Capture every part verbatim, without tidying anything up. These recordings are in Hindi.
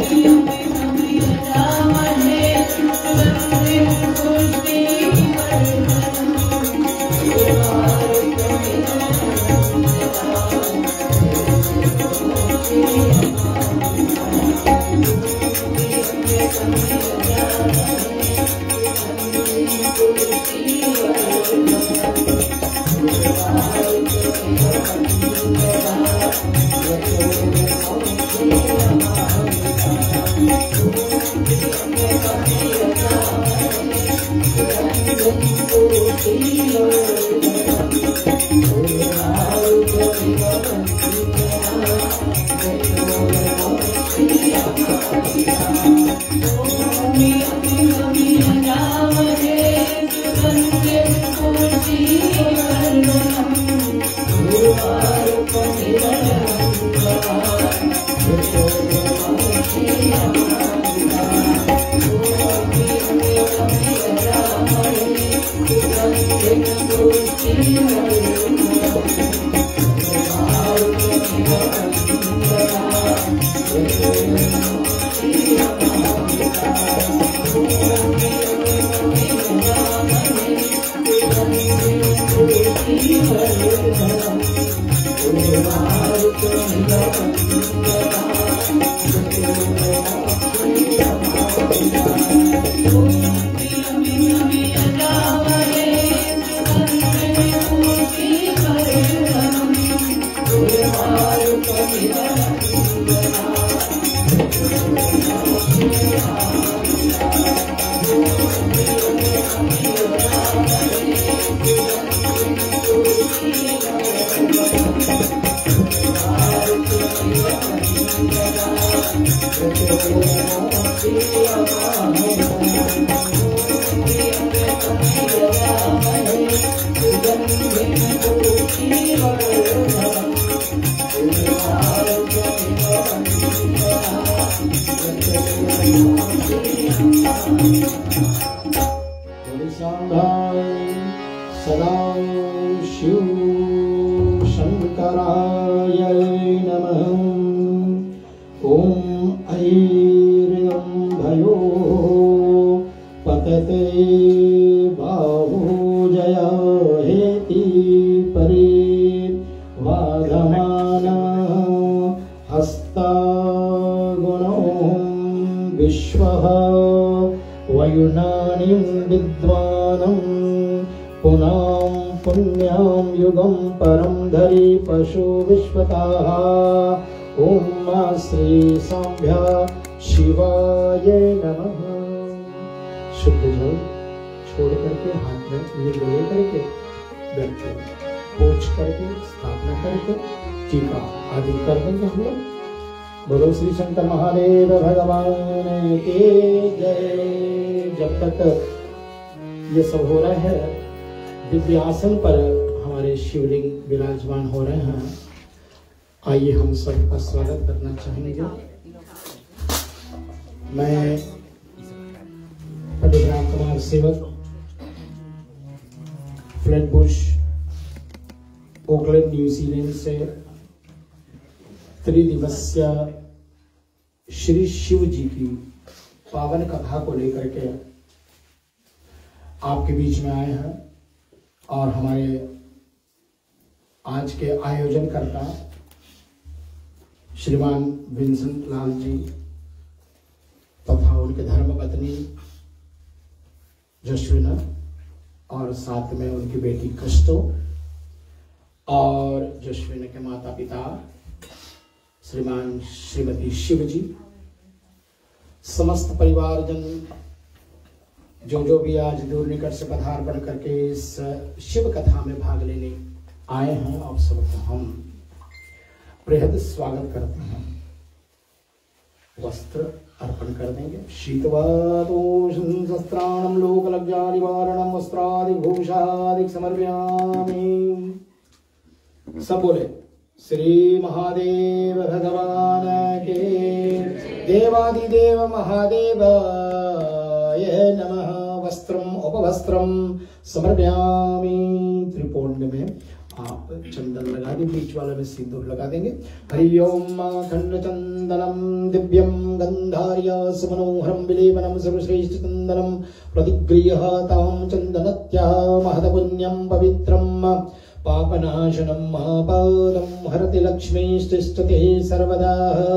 बोलो श्री शंकर महादेव भगवान के जय। जब तक ये सब हो रहा है, दिव्य आसन पर हमारे शिवलिंग विराजमान हो रहे हैं। आइए हम सबका स्वागत करना चाहेंगे। मैं पंडित राम कुमार सेवक, फ्लैटबुश, ओकलैंड, न्यूजीलैंड से त्रिदिवसीय श्री शिव जी की पावन कथा को लेकर के आपके बीच में आए हैं। और हमारे आज के आयोजन करता श्रीमान विंसेंट लाल जी तथा उनके धर्मपत्नी जसविना और साथ में उनकी बेटी कष्टो और जसविना के माता पिता श्रीमान श्रीमती शिव जी, समस्त परिवारजन जो जो भी आज दूर निकट से पधार्पण करके इस शिव कथा में भाग लेने आए हैं, आप सबको हम बृहद स्वागत करते हैं। वस्त्र अर्पण कर देंगे। शीतवातोषं शस्त्राणं लोकलज्जा निवारणं वस्त्रादि भूषादि समर्पयामि। सब बोले श्री महादेव भगवान के। देवादिदेव महादेवाय नमः। वस्त्रम उपवस्त्रम समर्पयामि। त्रिपुंड में आप चंदन लगा दें, बीच वाले में सिंदूर लगा देंगे। हरि ओम खंड चंदनम दिव्यम गंधार्य सुमनोहरम विलेपनम सर्वश्रेष्ठ चंदनम प्रतिगृह्यताम चंदनत्या महत्पुण्यम पवित्रम पापनाशनम महापादम हरति लक्ष्मीष्टिष्ठते सर्वदा।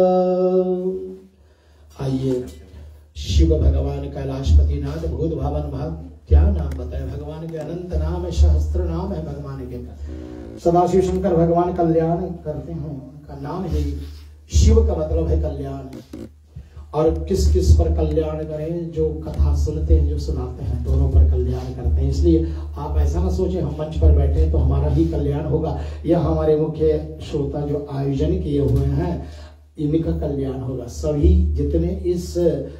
आइए शिव भगवान कैलाशपति नाथ भूत भावन भाग क्या नाम बताए, भगवान के अनंत नाम है, सहस्त्र नाम है भगवान के। सदाशिव शंकर भगवान कल्याण करते हैं, उनका नाम ही शिव का मतलब है कल्याण। और किस किस पर कल्याण करें, जो कथा सुनते हैं, जो सुनाते हैं, दोनों पर कल्याण करते हैं। इसलिए आप ऐसा ना सोचें हम मंच पर बैठे हैं तो हमारा ही कल्याण होगा, यह हमारे मुख्य श्रोता जो आयोजन किए हुए हैं इनका कल्याण होगा। सभी जितने इस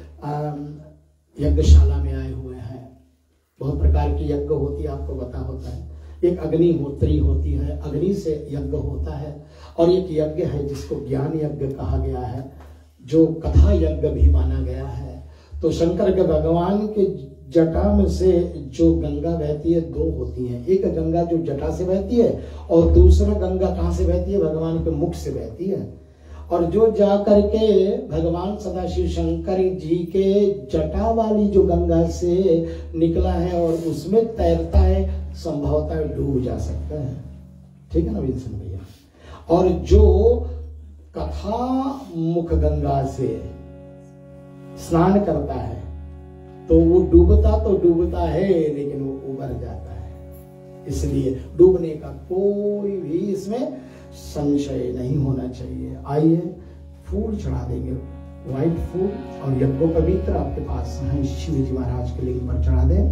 यज्ञशाला में आए हुए हैं, बहुत प्रकार की यज्ञ होती है, आपको पता होता है। एक अग्निहोत्री होती है, अग्नि से यज्ञ होता है, और एक यज्ञ है जिसको ज्ञान यज्ञ कहा गया है, जो कथा यज्ञ भी माना गया है। तो शंकर के भगवान के जटा में से जो गंगा बहती है दो होती हैं, एक गंगा जो जटा से बहती है और दूसरा गंगा कहाँ से बहती है, भगवान के मुख से बहती है। और जो जा करके भगवान सदाशिव शंकर जी के जटा वाली जो गंगा से निकला है और उसमें तैरता है, संभवतः डूब जा सकता है। ठीक है ना विंसन भैया। और जो कथा मुख गंगा से स्नान करता है तो वो डूबता तो डूबता है लेकिन वो उबर जाता है। इसलिए डूबने का कोई भी इसमें संशय नहीं होना चाहिए। आइए फूल चढ़ा देंगे, व्हाइट फूल, और यज्ञो पवित्र आपके पास हैं, शिव जी महाराज के लिंग पर चढ़ा दें।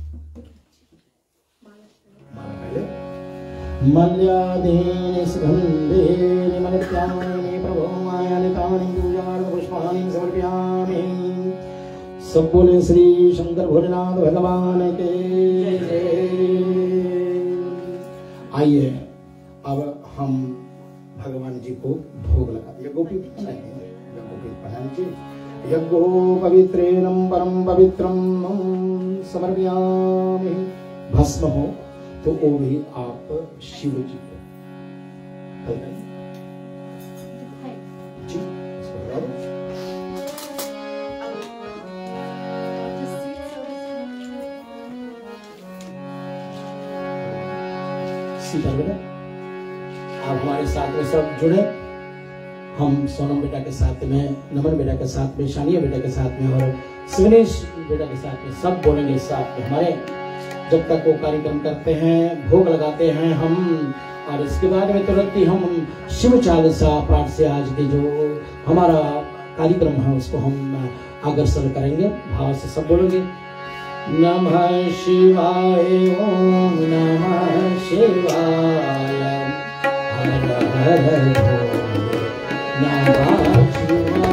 मल्यादेन सुगंधेन मलत्यानि प्रभो मायानि तानि पूजार्थ पुष्पाणि समर्पयामि। सब बोले श्री शंकर भोलेनाथ भगवान के जय। आइए अब हम भगवान जी को भोग लगाते, यज्ञोपवीत बनाएंगे, यज्ञोपवीत बना लीजिए। यज्ञो पवित्रेणं परम पवित्रं समर्पयामि। भस्म हो तो वो भी आप शिव जी को जी इसको लगा दो। सीधा बेटा आप हमारे साथ में सब जुड़े, हम सोनम बेटा के साथ में, नमन बेटा के साथ में, शानिया बेटा के साथ में और शिवनेश बेटा के साथ में सब बोलेंगे साथ में हमारे। जब तक वो कार्यक्रम करते हैं, भोग लगाते हैं हम, और इसके बाद में तुरंत ही हम शिव चालीसा पाठ से आज के जो हमारा कार्यक्रम है उसको हम अग्रसर करेंगे। भाव से सब बोलेंगे नमः शिवाय ओम नमः शिवाय हर हर भोले नमः शिवाय।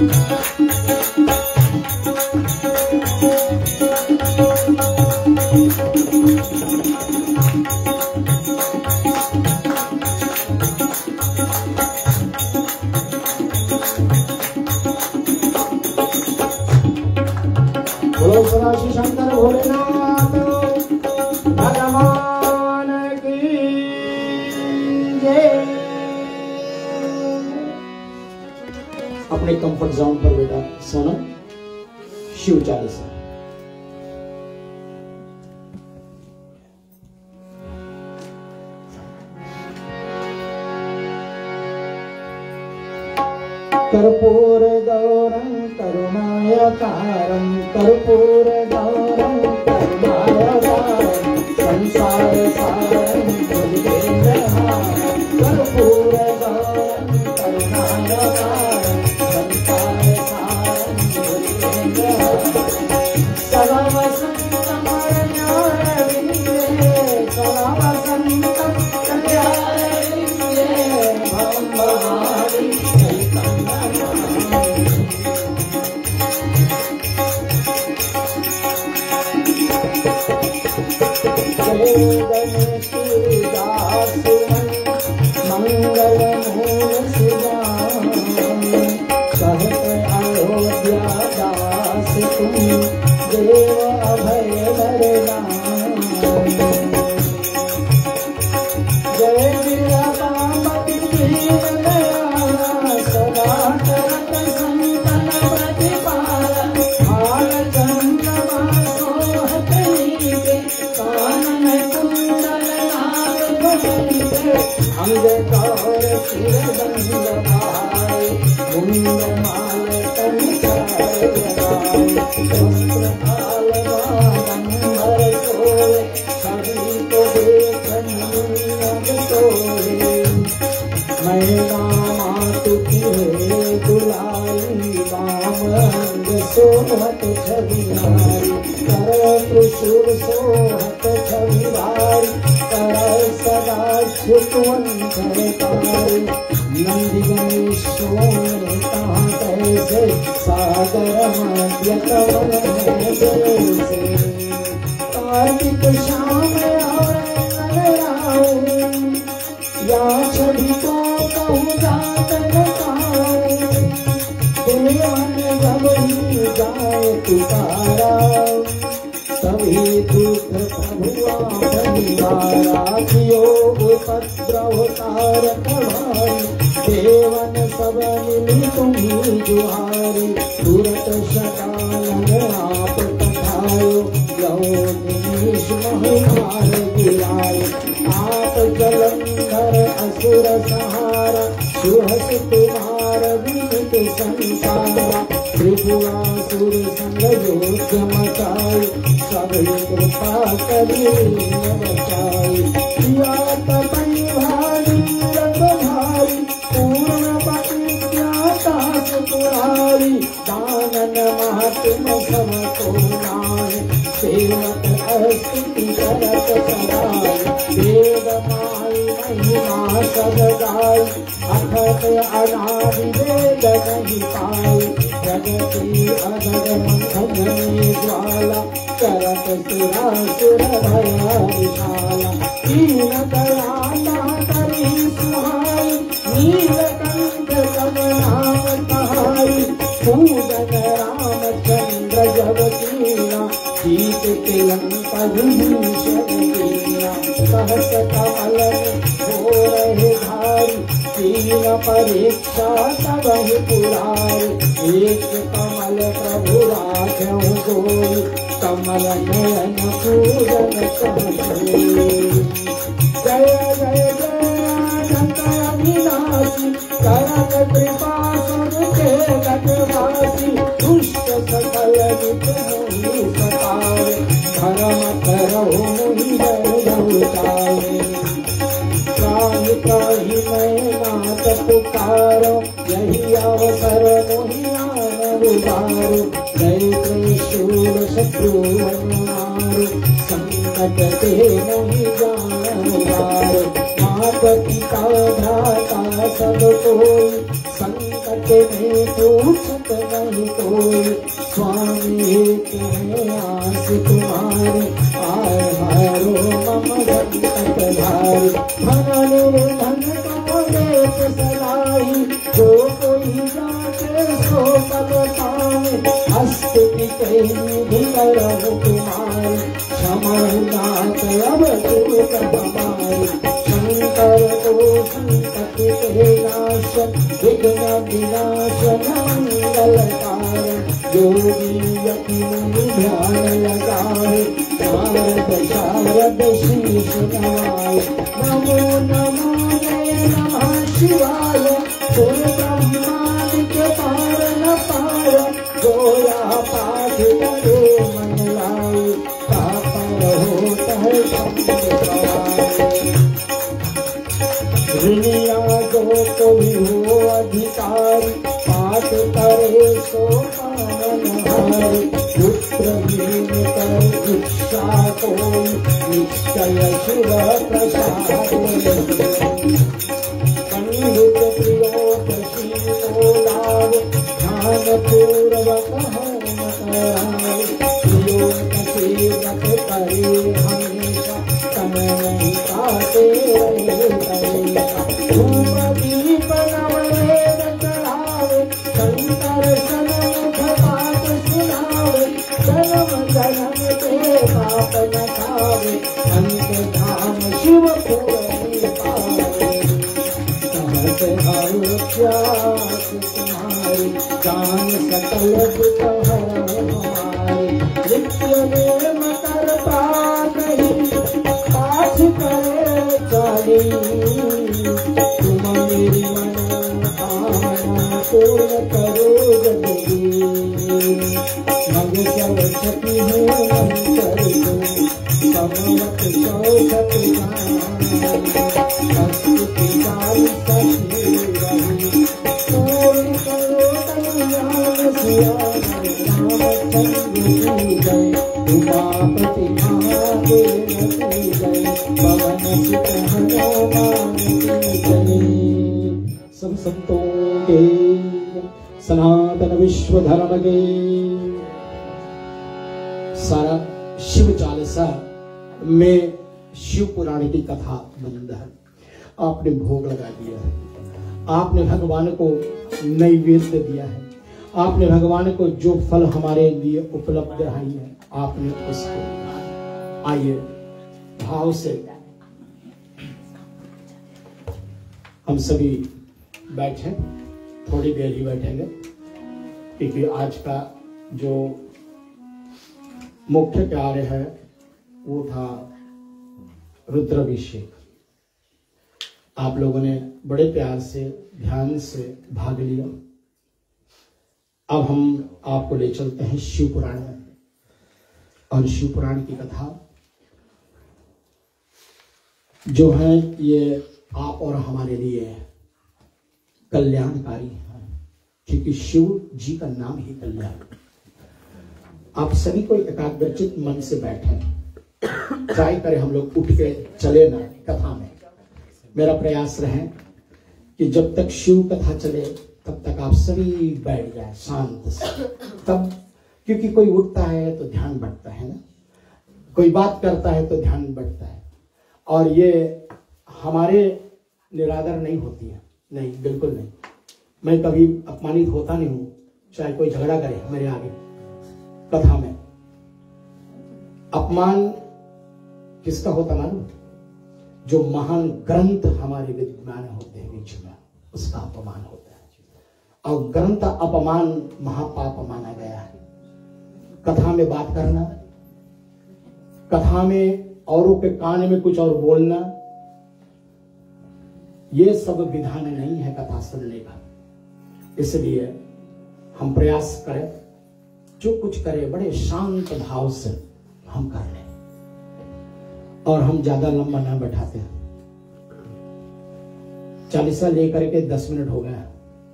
बोलो सदाशिव शंकर भोलेनाथ भगवान की जय। अपने कंफर्ट जोन पर बेटा सोना शिव चालीसा। कर्पूर गौरं करुणायकारं कर्पूर गौरं करुणायकारं संसार सारं भुजगेन्द्रहारं कर्पूर गौरं करुणायकारं संसार सारं भुजगेन्द्रहारं सदा वसन्तं कल्याणविन्दे सदा वसन्तं कल्याणविन्दे भवं भवानि मंगल मूल सुजान कहत अयोध्या दास तुम देव अभय वरदान। जय वीरपावती सदा करत संतन प्रतिपाल भाल चंद्रमा सोहत नीके कानन कुंडल नाग भूषिते अंग कौर सिर दंड भाई मुंड माल तन चाय लगाए वस्त्र भाल बागंबर सोए सभी को देखन मुंड सोए। मैना मातु की दुलाई बामंग सोहत छविहारी कर त्रिशूल सोहत छविहारी कर सदा छुटवंतर कारी। नंदी गणेश सोने कहाँ कैसे सागर मध्य कवन में जैसे कार्तिक श्याम और नगराओ या छवि को कहूँ जात लगाओ देवन जब ही जाए पुकारा तभी दुख प्रभु आपनिवारा कियो उपद्रव तारक भाई देवन सब मिली तुम्ही जुहारी तुरत शकालन आप पठायो यहोनीश महिमार गिराए आप जलंधर असुर सहारा सुहस तुम्हार विनित संसारा त्रिपुरासुर संग योग्य मचाई सभी कृपा करी बचाई। या तपई भारी रंग भारी पूर्ण प्रतिज्ञाता सुपुरारी दानन महात्म सब को नाय सेवक स्तुति करत सदाई वेद माई महिमा सब गाय अखत अनादि वेद नहीं पाई जगति अजर मंथन में ज्वाला करत सुरासुर भया विशाला दीन दयाला करी सुहाई नीलकंठ सब नाम कहाई पूजन रामचंद्र जब कीना जीत के लंका विभीषण कीना सहस कमल हो रहे भारी तीन परीक्षा तब ही पुरारी एक कमल प्रभु राख्यों गोई कमल नयन पूजन कमल। जय जय जय अनंत अविनाशी करत कृपा सबके गतवासी दुष्ट सकल विघ्न मोहि सतावे धर्म करहु मोहि जय उतारे। त्राहि त्राहि मैं नाथ पुकारो यही अवसर मोहि आन उबारो जय त्रिशूल शत्रु मारो संकट ते मोहि जान उबारो मात पिता भ्राता सब कोई संकट में पूछत नहीं कोई, स्वामी एक है आस तुम्हारी, आए हारो मम संकट भारी। धन धन को देत सलाई, जो कोई जाके सो पल पावे, हस्त की निधि करहु तुम्हारी, क्षमा दात अब दूत हमारी। शंकर को संकट के नाश, विघ्न विनाशन मंगल कारण, योगी यति मुनि ध्यान लगाए, शारद शारद शीश नवाए। नमो नमो नमः शिवाय, सुर ब्रह्मादि के पार न पार, गोया पाठ करे मन लाए, पापर होता है दुनिया जो कोई हो अधिकारी, पाठ करे सो पावन हारे। पुत्र हीन कर इच्छा कोई, निश्चय शिव प्रसाद। पंडित प्रियोदशी को लाभ, ध्यान पूर्वक होम कराए। प्रियोदशी व्रत करे हमेशा, समय नहीं पाते धूप दीप नवलेन चढ़ावे, शंकर सन्मुख पाठ सुनावे। जन्म जन्म के पाप न खावे, अंत धाम शिवपुरी पावे। कहत हर प्यास तुम्हारी, जान सकल दुख हरण हमारे। नित्य नेम कर पात ही, पाठ करे चाली। तुम मेरी मनोकामना पूर्ण करो जल्दी, मग सब सती हूँ मंत्र दो, समवत शौकत जान। हस्ति चाल सखी रही, पूर्ण करो कल्याण सियान। रामचंद्र जी जय, उमापति महादेव की जय, पवन सुत हनुमान की जय। सब संतों के, सनातन विश्व धर्म के। सारा शिव चालीसा में शिव पुराण की कथा बंद है। आपने भोग लगा दिया है, आपने भगवान को नैवेद्य दिया है, आपने भगवान को जो फल हमारे लिए उपलब्ध रही है, आपने उसको आइए भाव से हम सभी बैठे, थोड़ी देर ही बैठेंगे, क्योंकि आज का जो मुख्य कार्य है वो था रुद्राभिषेक। आप लोगों ने बड़े प्यार से ध्यान से भाग लिया। अब हम आपको ले चलते हैं शिव पुराण में, और शिव पुराण की कथा जो है ये आप और हमारे लिए कल्याणकारी है, क्योंकि शिव जी का नाम ही कल्याण। आप सभी को एकाग्रचित मन से बैठे, ट्राई करें हम लोग उठ के चले ना कथा में। मेरा प्रयास रहे कि जब तक शिव कथा चले तब तक आप सभी बैठ जाए शांत से, तब क्योंकि कोई उठता है तो ध्यान बढ़ता है ना, कोई बात करता है तो ध्यान बढ़ता है, और ये हमारे निरादर नहीं होती है। नहीं, बिल्कुल नहीं। मैं कभी अपमानित होता नहीं हूं, चाहे कोई झगड़ा करे मेरे आगे कथा में। अपमान किसका होता मालूम? जो महान ग्रंथ हमारे विद्यमान होते हैं बीच में, उसका अपमान होता है। और ग्रंथ अपमान महापाप माना गया है। कथा में बात करना, कथा में औरों के कान में कुछ और बोलना, ये सब विधान नहीं है कथा सुनने का। इसलिए हम प्रयास करें, जो कुछ करें बड़े शांत भाव से हम कर लें, और हम ज्यादा लंबा ना बैठाते हैं। चालीसा लेकर के दस मिनट हो गया,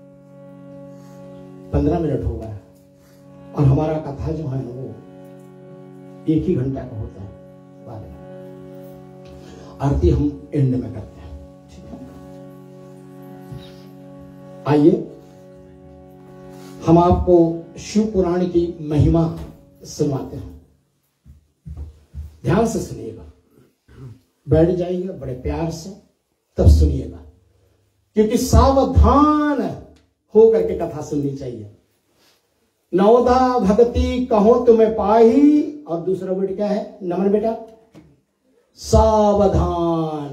पंद्रह मिनट हो गया, और हमारा कथा जो है वो एक ही घंटा का होता है। बाद में आरती हम एंड में करते हैं, ठीक है? आइए हम आपको शिव पुराण की महिमा सुनाते हैं, ध्यान से सुनिएगा, बैठ जाइएगा बड़े प्यार से, तब सुनिएगा, क्योंकि सावधान होकर के कथा सुननी चाहिए। नवदा भक्ति कहो तुम्हें पाही, और दूसरा वर्ड क्या है नमन बेटा? सावधान।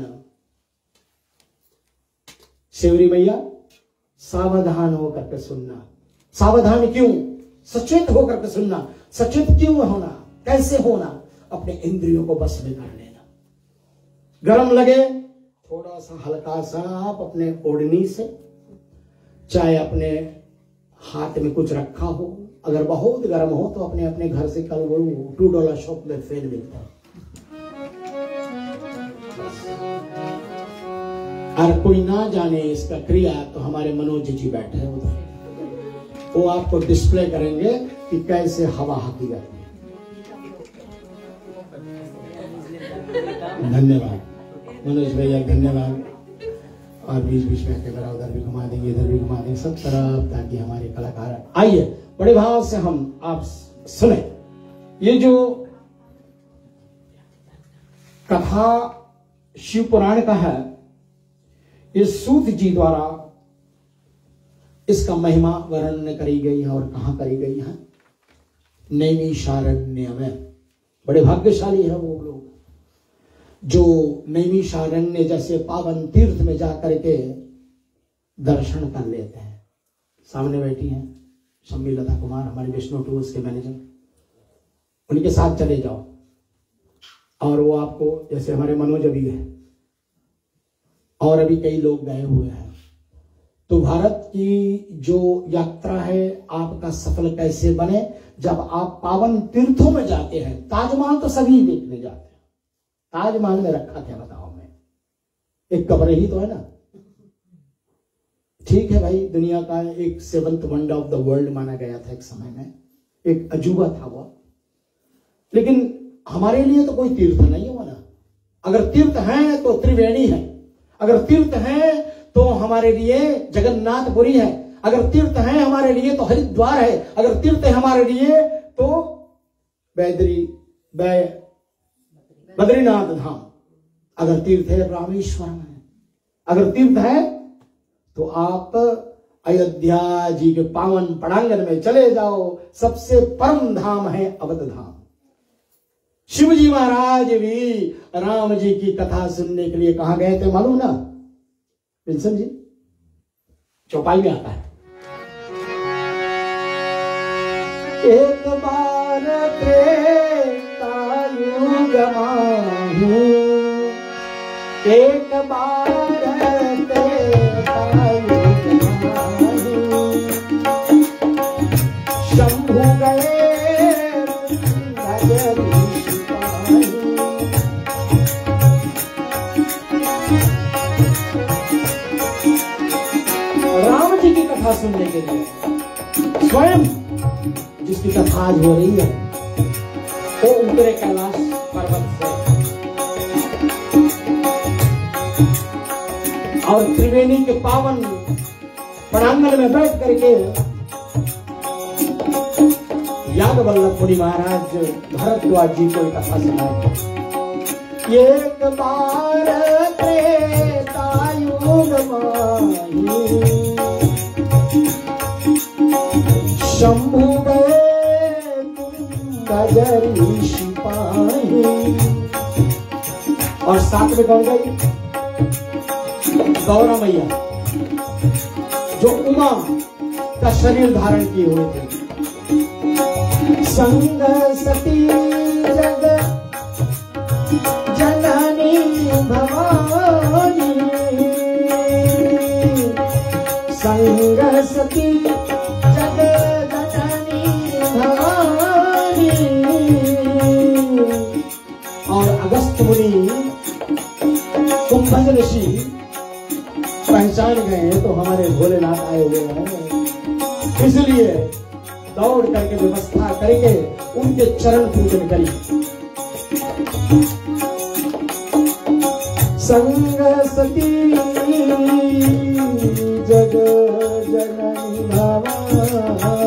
शिवरी मैया सावधान होकर के सुनना। सावधान क्यों? सचेत होकर के सुनना। सचेत क्यों होना? कैसे होना? अपने इंद्रियों को बस में कर लेना। गरम लगे थोड़ा सा हल्का सा आप अपने ओढ़नी से, चाहे अपने हाथ में कुछ रखा हो, अगर बहुत गर्म हो तो अपने अपने घर से कल वो टू डॉलर शॉप में फैन मिलता है, और कोई ना जाने इसका क्रिया तो हमारे मनोज जी बैठे हैं उधर, वो आपको डिस्प्ले करेंगे कि कैसे हवा हाकी जाती है। धन्यवाद मनोज भैया, धन्यवाद। और बीच बीच में कैमरा उधर भी घुमा देंगे, इधर भी घुमा देंगे, सब तरफ, ताकि हमारे कलाकार आइए बड़े भाव से हम आप सुने। ये जो कथा शिव पुराण का है, ये सूत जी द्वारा इसका महिमा वर्णन करी गई है। और कहां करी गई है? नैमिषारण्य में। बड़े भाग्यशाली है वो लोग जो नैमिषारण्य जैसे पावन तीर्थ में जाकर के दर्शन कर लेते हैं। सामने बैठी हैं शम्मी लता कुमार, हमारे विष्णु टूर्स के मैनेजर, उनके साथ चले जाओ और वो आपको, जैसे हमारे मनोज अभी है और अभी कई लोग गए हुए हैं, तो भारत की जो यात्रा है आपका सफल कैसे बने? जब आप पावन तीर्थों में जाते हैं। ताजमहल तो सभी देखने जाते हैं, ताजमहल में रखा क्या बताओ मैं? एक कब्र ही तो है ना। ठीक है भाई, दुनिया का एक seventh wonder of the world माना गया था एक समय में, एक अजूबा था वो, लेकिन हमारे लिए तो कोई तीर्थ नहीं हुआ ना। अगर तीर्थ है तो त्रिवेणी है, अगर तीर्थ है तो हमारे लिए जगन्नाथपुरी है, अगर तीर्थ है हमारे लिए तो हरिद्वार है, अगर तीर्थ है हमारे लिए तो बैदरी बै बद्रीनाथ धाम, अगर तीर्थ है रामेश्वरम है, अगर तीर्थ है तो आप अयोध्या जी के पावन पड़ांगन में चले जाओ। सबसे परम धाम है अवध धाम। शिव जी महाराज भी राम जी की कथा सुनने के लिए कहां गए थे मालूम ना? विल्सन जी चौपाई में आता है, एक बार त्रेता युग माही, एक बार त्रेता युग माही, शंभु गए नगरी सिपाही। राम जी की कथा सुनने के लिए स्वयं जिसकी कथा आज हो रही है वो उतरे कैलाश पर्वत से, और त्रिवेणी के पावन प्रांगण में बैठ करके यादवल्लभ मुनि महाराज भरद्वाज जी को कथा सुनाए। एक बार त्रेता युग माही, शंभु गए नगरी सिपाही। और साथ में कौन गई? गौरा मैया जो उमा का शरीर धारण किए हुए थे। संग सती जग जननी भवानी, संग सती जग जननी भवानी। और अगस्त मुनि कुंभज ऋषि पहचान गए तो हमारे भोलेनाथ आए हुए हैं, इसलिए दौड़ करके व्यवस्था करके उनके चरण पूजन करी। संग सती जग जननी भवानी,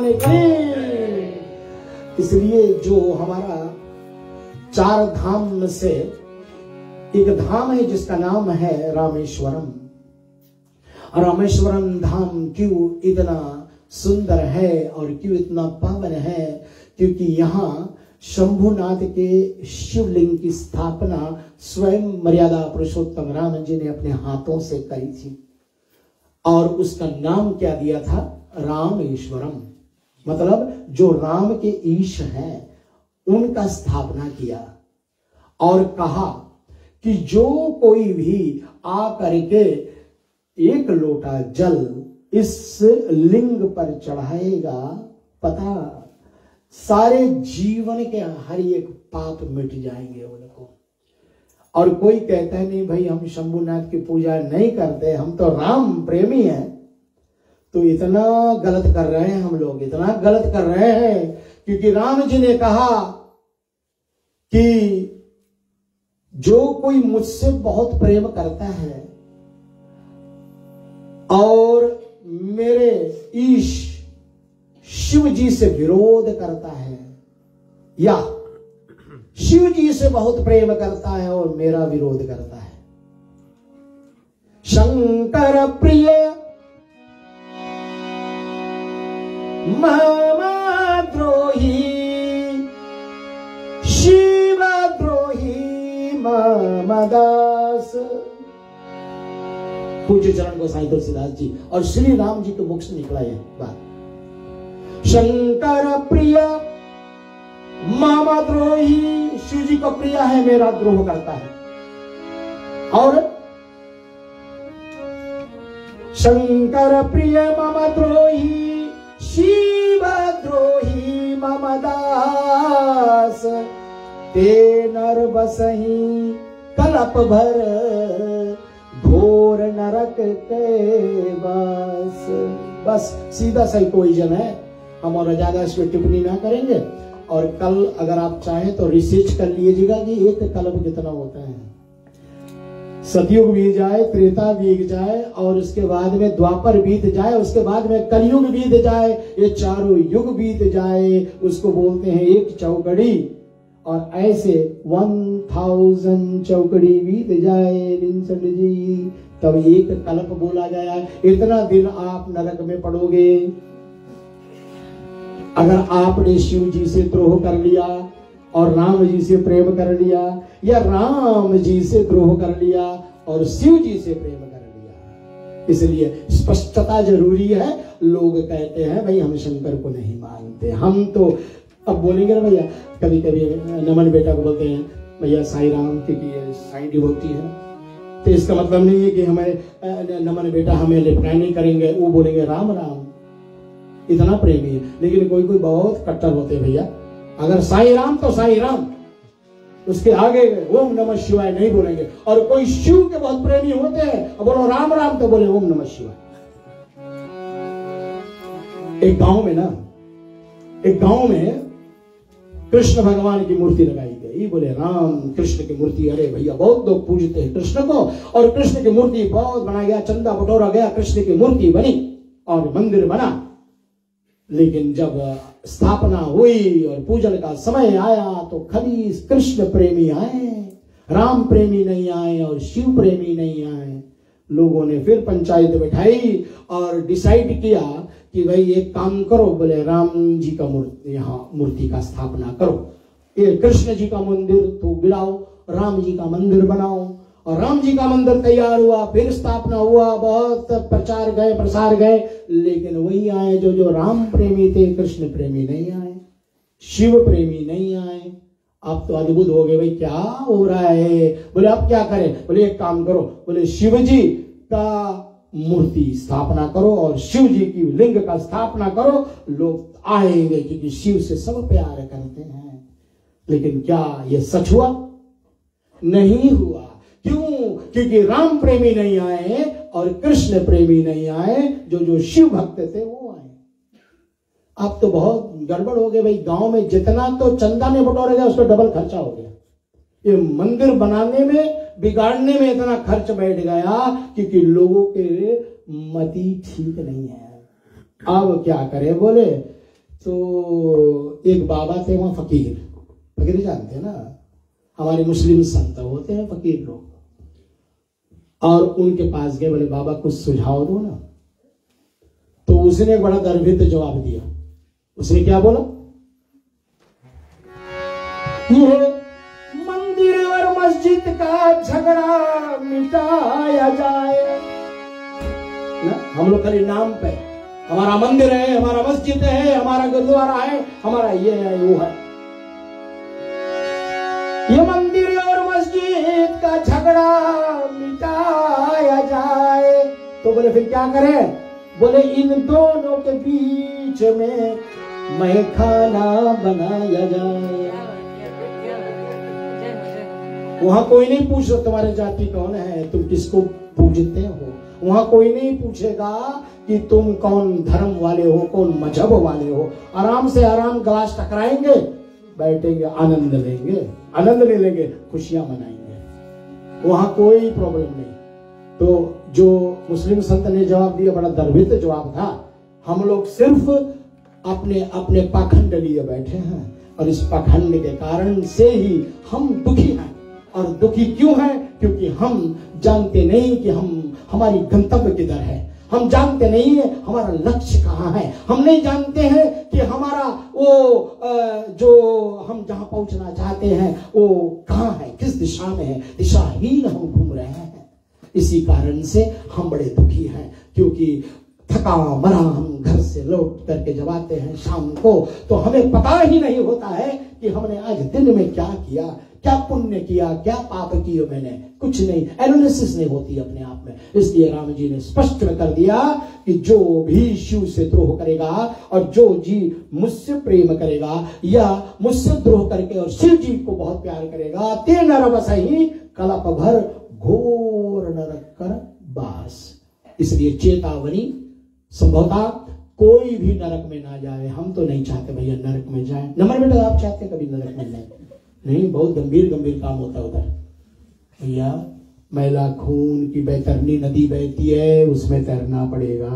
भगवान की। इसलिए जो हमारा चार धाम में से एक धाम है जिसका नाम है रामेश्वरम। रामेश्वरम धाम क्यों इतना सुंदर है और क्यों इतना पावन है? क्योंकि यहाँ शंभुनाथ के शिवलिंग की स्थापना स्वयं मर्यादा पुरुषोत्तम राम जी ने अपने हाथों से करी थी और उसका नाम क्या दिया था? रामेश्वरम। मतलब जो राम के ईश हैं उनका स्थापना किया और कहा कि जो कोई भी आ करके एक लोटा जल इस लिंग पर चढ़ाएगा, पता सारे जीवन के हर एक पाप मिट जाएंगे उनको। और कोई कहता है नहीं भाई हम शंभुनाथ की पूजा नहीं करते, हम तो राम प्रेमी हैं। तो इतना गलत कर रहे हैं हम लोग, इतना गलत कर रहे हैं क्योंकि राम जी ने कहा कि जो कोई मुझसे बहुत प्रेम करता है और मेरे ईश शिव जी से विरोध करता है या शिव जी से बहुत प्रेम करता है और मेरा विरोध करता है, शंकर प्रिय महाद्रोही शिव द्रोही ममदास। पूज्य चरण गोसाई तुलसीदास जी और श्री राम जी के मुख से निकला है बात। शंकर प्रिय मामा द्रोही, शिव जी को प्रिय है मेरा द्रोह करता है। और शंकर प्रिय मामा द्रोही शिव द्रोही मम दास, ते नर बसही कलप भर घोर नरक के बास। बस सीधा सही कोई जन है, हम और ज्यादा इस पर टिप्पणी ना करेंगे। और कल अगर आप चाहें तो रिसर्च कर लीजिएगा कि एक कल्प कितना होता है। सतयुग बीत जाए, त्रेता बीत जाए और उसके बाद में द्वापर बीत जाए, उसके बाद में कलयुग बीत जाए, ये चारों युग बीत जाए, उसको बोलते हैं एक चौकड़ी। और ऐसे वन थाउजेंड चौकड़ी बीत जाए जी, तब एक कल्प बोला गया। इतना दिन आप नरक में पड़ोगे अगर आपने शिव जी से द्रोह कर लिया और राम जी से प्रेम कर लिया, या राम जी से द्रोह कर लिया और शिव जी से प्रेम कर लिया। इसलिए स्पष्टता जरूरी है। लोग कहते हैं भाई हम शंकर को नहीं मानते, हम तो अब बोलेंगे ना भैया, कभी कभी नमन बेटा को बोलते हैं भैया साई राम क्योंकि साई डिवोटी है, तो इसका मतलब नहीं है कि हमारे नमन बेटा हमें लिपटाई नहीं करेंगे, वो बोलेंगे राम राम, इतना प्रेमी है। लेकिन कोई कोई बहुत कट्टर होते हैं भैया, अगर साई राम तो साई राम, उसके आगे ओम नमः शिवाय नहीं बोलेंगे। और कोई शिव के बहुत प्रेमी होते हैं, और बोलो राम राम तो बोले ओम नमः शिवाय। एक गांव में ना, एक गांव में कृष्ण भगवान की मूर्ति लगाई गई। बोले राम कृष्ण की मूर्ति, अरे भैया बहुत लोग पूजते हैं कृष्ण को, और कृष्ण की मूर्ति बहुत बनाया गया, चंदा बटोरा गया, कृष्ण की मूर्ति बनी और मंदिर बना। लेकिन जब स्थापना हुई और पूजन का समय आया तो खाली कृष्ण प्रेमी आए, राम प्रेमी नहीं आए और शिव प्रेमी नहीं आए। लोगों ने फिर पंचायत बैठाई और डिसाइड किया कि भाई एक काम करो, बोले राम जी का मूर्ति यहाँ मूर्ति का स्थापना करो, ये कृष्ण जी का मंदिर तो गिराओ, राम जी का मंदिर बनाओ। और राम जी का मंदिर तैयार हुआ, फिर स्थापना हुआ, बहुत प्रचार गए प्रसार गए, लेकिन वही आए जो जो राम प्रेमी थे, कृष्ण प्रेमी नहीं आए, शिव प्रेमी नहीं आए। आप तो अद्भुत हो गए, भाई क्या हो रहा है? बोले अब क्या करें? बोले एक काम करो, बोले शिव जी का मूर्ति स्थापना करो और शिव जी की लिंग का स्थापना करो, लोग आएंगे क्योंकि शिव से सब प्यार करते हैं। लेकिन क्या ये सच हुआ? नहीं हुआ। क्यों? क्योंकि राम प्रेमी नहीं आए और कृष्ण प्रेमी नहीं आए, जो जो शिव भक्त थे वो आए। अब तो बहुत गड़बड़ हो गए भाई, गांव में जितना तो चंदा ने बटोरा गया, उस पर डबल खर्चा हो गया। ये मंदिर बनाने में, बिगाड़ने में इतना खर्च बैठ गया क्योंकि लोगों के मति ठीक नहीं है। अब क्या करें? बोले तो एक बाबा थे वहां फकीर, फकीर जानते हैं ना, हमारे मुस्लिम संत होते हैं फकीर लोग, और उनके पास गए, बोले बाबा कुछ सुझाव दो ना। तो उसने एक बड़ा गर्भित जवाब दिया। उसने क्या बोला, ये मंदिर और मस्जिद का झगड़ा मिटाया जाए ना। हम लोग खाली नाम पे, हमारा मंदिर है, हमारा मस्जिद है, हमारा गुरुद्वारा है, हमारा ये है वो है। ये मंदिर और मस्जिद का झगड़ा मिटाया जाए। तो बोले फिर क्या करें? बोले इन दोनों के बीच में मैं खाना बनाया जाए। वहां कोई नहीं पूछ रहा तुम्हारी जाति कौन है, तुम किसको पूजते हो। वहां कोई नहीं पूछेगा कि तुम कौन धर्म वाले हो, कौन मजहब वाले हो। आराम से आराम गिलास टकराएंगे, बैठेंगे, आनंद लेंगे, आनंद ले लेंगे, खुशियां मनाएंगे। वहां कोई प्रॉब्लम नहीं। तो जो मुस्लिम संत ने जवाब दिया बड़ा गर्भित जवाब था। हम लोग सिर्फ अपने अपने पाखंड लिए बैठे हैं, और इस पाखंड के कारण से ही हम दुखी हैं। और दुखी क्यों हैं? क्योंकि हम जानते नहीं कि हम हमारी गंतव्य किधर है, हम जानते नहीं है हमारा लक्ष्य कहाँ है, हम नहीं जानते हैं कि हमारा वो जो हम जहाँ पहुंचना चाहते हैं वो कहाँ है, किस दिशा में है। दिशाहीन हम घूम रहे हैं। इसी कारण से हम बड़े दुखी हैं, क्योंकि थका मरा हम घर से लौट करके जब आते हैं शाम को, तो हमें पता ही नहीं होता है कि हमने आज दिन में क्या किया, क्या पुण्य किया, क्या पाप किए मैंने, कुछ नहीं, एनालिसिस नहीं होती अपने आप में। इसलिए राम जी ने स्पष्ट कर दिया कि जो भी शिव से द्रोह करेगा और जो जी मुझसे प्रेम करेगा या मुझसे द्रोह करके और शिव जी को बहुत प्यार करेगा, ते नरक सही कलप भर घोर नरक कर बास। इसलिए चेतावनी, संभवतः कोई भी नरक में ना जाए। हम तो नहीं चाहते भैया नरक में जाए। नंबर बेटा आप चाहते कभी नरक में जाए? नहीं, बहुत गंभीर गंभीर काम होता है उधर। भैया मैला खून की बैतरनी नदी बहती है, उसमें तैरना पड़ेगा।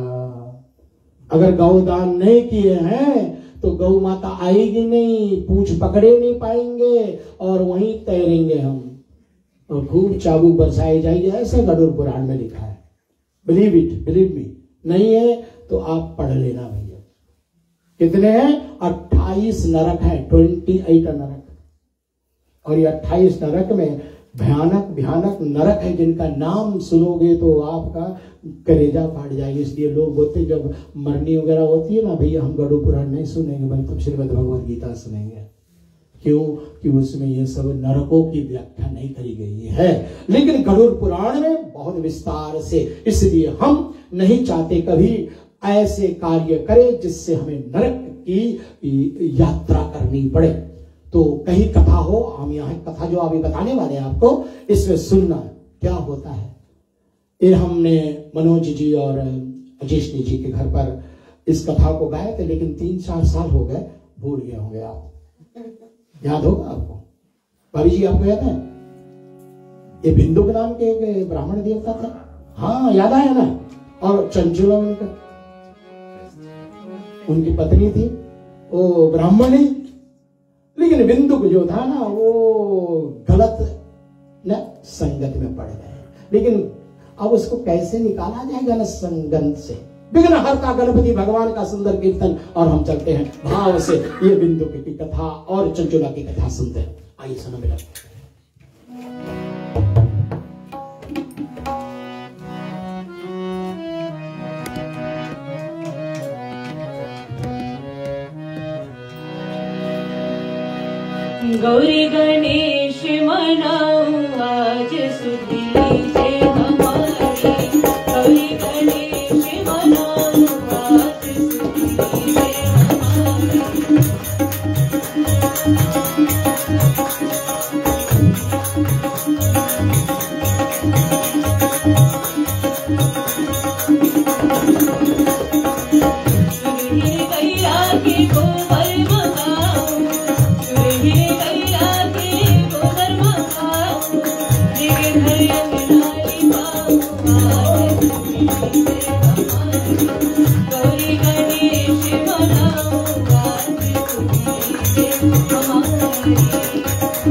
अगर गौदान नहीं किए हैं तो गौ माता आएगी नहीं, पूछ पकड़े नहीं पाएंगे और वहीं तैरेंगे हम, और खूब चाबुक बरसाई जाएगी, ऐसे गरुड़ पुराण में लिखा है। Believe it, believe me. नहीं है तो आप पढ़ लेना भैया। कितने हैं? अट्ठाईस नरक है, ट्वेंटी एट नरक। और ये अट्ठाईस नरक में भयानक भयानक नरक है जिनका नाम सुनोगे तो आपका कलेजा फाट जाएगा। इसलिए लोग बोलते जब मरनी वगैरह होती है ना, भैया हम गरुड़ पुराण नहीं सुनेंगे बल्कि श्रीमद् भगवद गीता सुनेंगे। क्यों? कि उसमें ये सब नरकों की व्याख्या नहीं करी गई है, लेकिन गरुड़ पुराण में बहुत विस्तार से। इसलिए हम नहीं चाहते कभी ऐसे कार्य करें जिससे हमें नरक की यात्रा करनी पड़े। तो कहीं कथा हो, हम यहाँ कथा जो अभी बताने वाले हैं आपको, इसमें सुनना क्या होता है। ये हमने मनोज जी और अजीष्णी जी के घर पर इस कथा को गाए थे, लेकिन तीन चार साल हो गए, भूल गए होंगे आप। याद होगा आपको? भाभी जी आपको याद है? ये बिंदु के नाम के एक ब्राह्मण देवता थे। हाँ याद आया ना? और चंचुला उनका, उनकी पत्नी थी, वो ब्राह्मणी। लेकिन बिंदुक जो था ना वो गलत न संगत में पड़ गए। लेकिन अब उसको कैसे निकाला जाएगा न संगत से? विघ्न हरता गणपति भगवान का सुंदर कीर्तन। और हम चलते हैं भाव से ये बिंदुक की कथा और चंचुला की कथा सुनते हैं। आइए सुनो मेरा। गौरी गणेश मनाऊं आज सुधी से हमारी, गौरी गणेश मनाऊं आज सुधी से हमारी। सुरही गैया के गोबर मगाऊं, सुरही गैया के गोबर मगाऊं, जग घर अंगना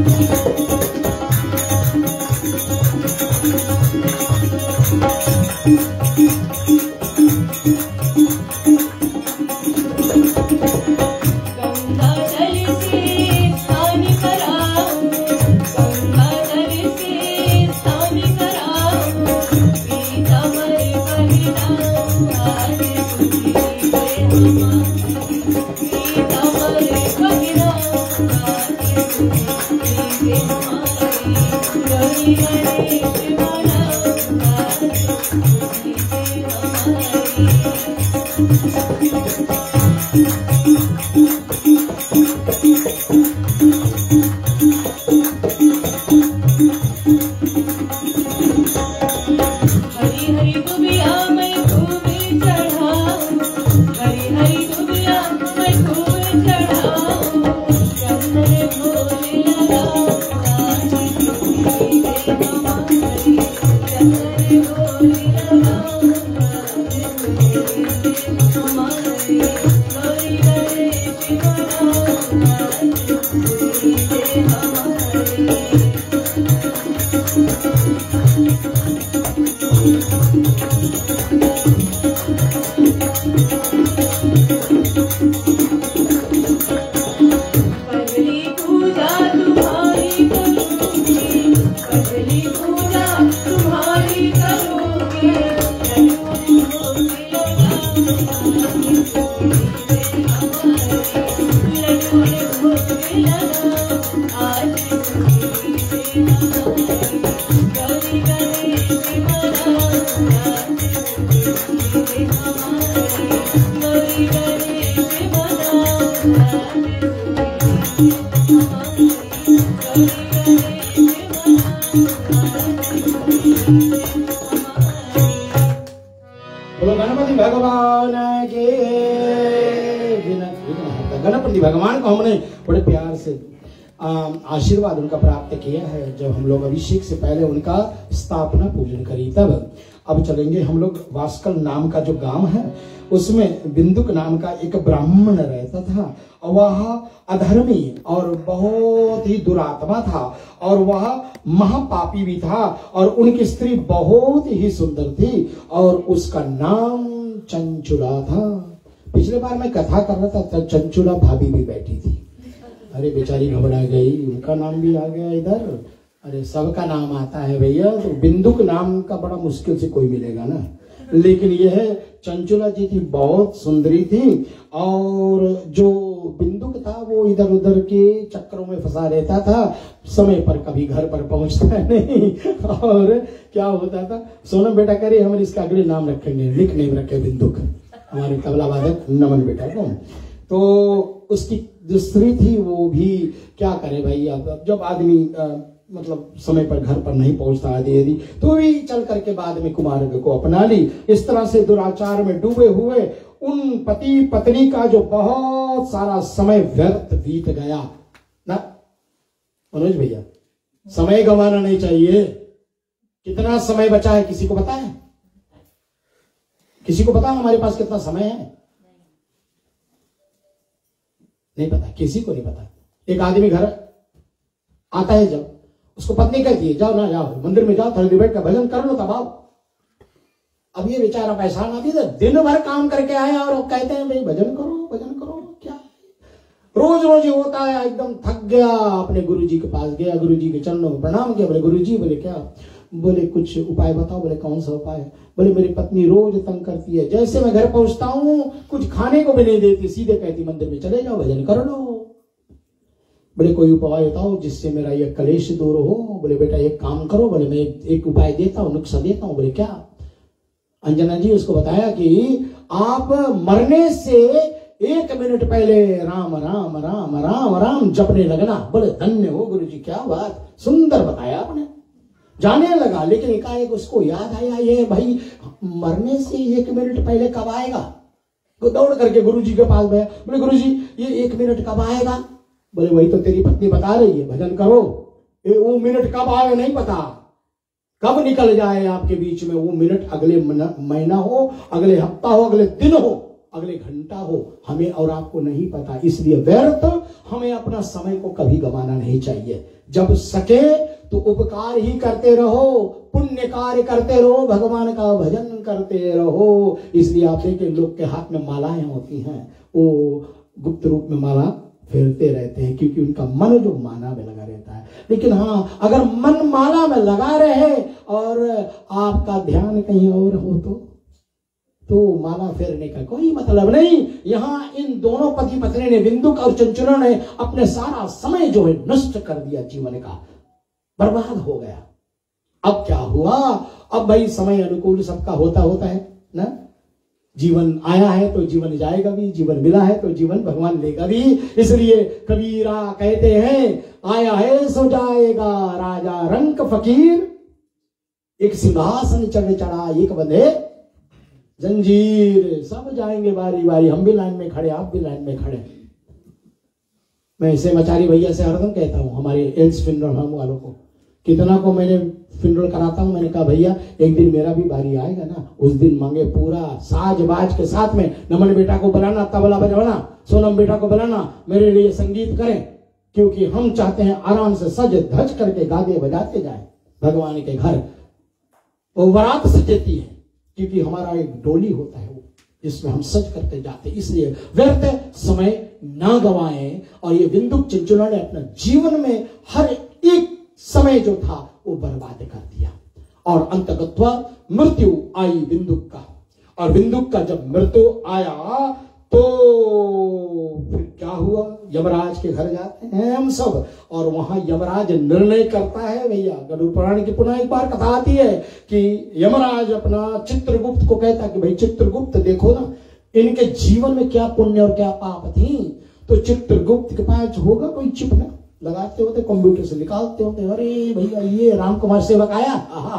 बोलो गणपति भगवान के। गणपति भगवान को हमने बड़े प्यार से आशीर्वाद उनका प्राप्त किया है जब हम लोग अभिषेक से पहले उनका स्थापना पूजन करी। तब अब चलेंगे हम लोग। वास्कल नाम का जो गांव है उसमें बिंदुक नाम का एक ब्राह्मण रहता था। वह अधर्मी और बहुत ही दुरात्मा था और वह महापापी भी था और उनकी स्त्री बहुत ही सुंदर थी और उसका नाम चंचुला था। पिछले बार मैं कथा कर रहा था, चंचुला भाभी भी बैठी थी। अरे बेचारी घबरा गई, उनका नाम भी आ गया इधर। अरे सबका नाम आता है भैया, तो बिंदुक नाम का बड़ा मुश्किल से कोई मिलेगा ना। लेकिन यह चंचुला जी थी, बहुत सुंदरी थी और जो बिंदुक था वो इधर उधर के चक्करों में फंसा रहता था, समय पर कभी घर पर पहुंचता नहीं। और क्या होता था, सोनम बेटा करे हम इसका अगले नाम रखेंगे, लिख नहीं रखे बिंदुक, हमारे तबला वादक नमन बेटा को। तो उसकी जो स्त्री थी वो भी क्या करे भाई, अब जब आदमी आ, मतलब समय पर घर पर नहीं पहुंचता आदि यदि तो भी चल करके बाद में कुमार्ग को अपना ली। इस तरह से दुराचार में डूबे हुए उन पति पत्नी का जो बहुत सारा समय व्यर्थ बीत गया ना। मनोज भैया, समय गंवाना नहीं चाहिए। कितना समय बचा है किसी को पता है? किसी को पता है हमारे पास कितना समय है? नहीं पता, किसी को नहीं पता। एक आदमी घर आता है, जब उसको पत्नी कहती है जाओ ना जाओ मंदिर में जाओ, थोड़ी देर बैठ कर भजन कर लो तब आओ। अब ये बेचारा परेशान आदमी दिन भर काम करके आए और कहते हैं भाई भजन करो भजन करो। क्या रोज रोज ये होता है, एकदम थक गया, अपने गुरुजी के पास गया, गुरुजी के चरणों में प्रणाम किया। बोले गुरुजी, बोले क्या? बोले कुछ उपाय बताओ। बोले कौन सा उपाय? बोले मेरी पत्नी रोज तंग करती है, जैसे मैं घर पहुंचता हूँ कुछ खाने को भी नहीं देती, सीधे कहती मंदिर में चले जाओ भजन कर लो। बोले कोई उपाय बताओ जिससे मेरा ये कलेश दूर हो। बोले बेटा एक काम करो। बोले मैं एक उपाय देता हूँ, नुस्खा देता हूँ। बोले क्या? अंजना जी उसको बताया कि आप मरने से एक मिनट पहले राम राम राम राम राम जपने लगना। बोले धन्य हो गुरुजी, क्या बात, सुंदर बताया आपने। जाने लगा, लेकिन एकाएक उसको याद आया ये भाई मरने से एक मिनट पहले कब आएगा। तो दौड़ करके गुरुजी के पास गया। बोले गुरुजी ये एक मिनट कब आएगा? बोले वही तो तेरी पत्नी बता रही है, भजन करो। ये वो मिनट कब आए नहीं पता, कब निकल जाए आपके बीच में वो मिनट, अगले महीना हो, अगले हफ्ता हो, अगले दिन हो, अगले घंटा हो, हमें और आपको नहीं पता। इसलिए व्यर्थ हमें अपना समय को कभी गंवाना नहीं चाहिए। जब सके तो उपकार ही करते रहो, पुण्य कार्य करते रहो, भगवान का भजन करते रहो। इसलिए आप देखिए लोग के हाथ में मालाएं होती हैं, वो गुप्त रूप में माला फेरते रहते हैं, क्योंकि उनका मन जो माला में लगा रहता है। लेकिन हाँ, अगर मन माला में लगा रहे और आपका ध्यान कहीं और हो तो तो माला फेरने का कोई मतलब नहीं। यहाँ इन दोनों पति पत्नी ने, बिंदुक और चंचुला ने, अपने सारा समय जो है नष्ट कर दिया, जीवन का बर्बाद हो गया। अब क्या हुआ? अब भाई समय अनुकूल सबका होता होता है ना। जीवन आया है तो जीवन जाएगा भी, जीवन मिला है तो जीवन भगवान लेगा भी। इसलिए कबीरा कहते हैं, आया है सो जाएगा राजा रंक फकीर, एक सिंहासन चढ़ चढ़ा एक बंधे जंजीर। सब जाएंगे बारी बारी, हम भी लाइन में खड़े, आप भी लाइन में खड़े। मैं इसे मचारी भैया से हरदम कहता हूँ, हमारे एल्स फिनरल होम वालों को, कितना को मैंने फिनरल कराता हूँ, मैंने कहा भैया एक दिन मेरा भी बारी आएगा ना, उस दिन मांगे पूरा साज बाज के साथ में, नमन बेटा को बुलाना, तबला बजाना, सोनम बेटा को बुलाना, मेरे लिए संगीत करें, क्योंकि हम चाहते हैं आराम से सज धज करके गाते बजाते जाए भगवान के घर। वो बारात सजती है, क्योंकि हमारा एक डोली होता है वो, जिसमें हम सज करके जाते। इसलिए व्यर्थ समय ना गवाएं। और ये बिंदुक चंचुला ने अपना जीवन में हर एक समय जो था वो बर्बाद कर दिया। और अंतगत्वा मृत्यु आई बिंदुक का, और बिंदुक का जब मृत्यु आया तो फिर क्या हुआ? यमराज के घर जाते हैं हम सब, और वहां यमराज निर्णय करता है। भैया गरुड़ पुराण की पुनः एक बार कथा आती है कि यमराज अपना चित्रगुप्त को कहता है कि भाई चित्रगुप्त देखो ना, इनके जीवन में क्या पुण्य और क्या पाप थी। तो चित्रगुप्त के पास होगा कोई चिप ना, लगाते होते कंप्यूटर से निकालते होते, अरे भैया ये राम कुमार सेवक आया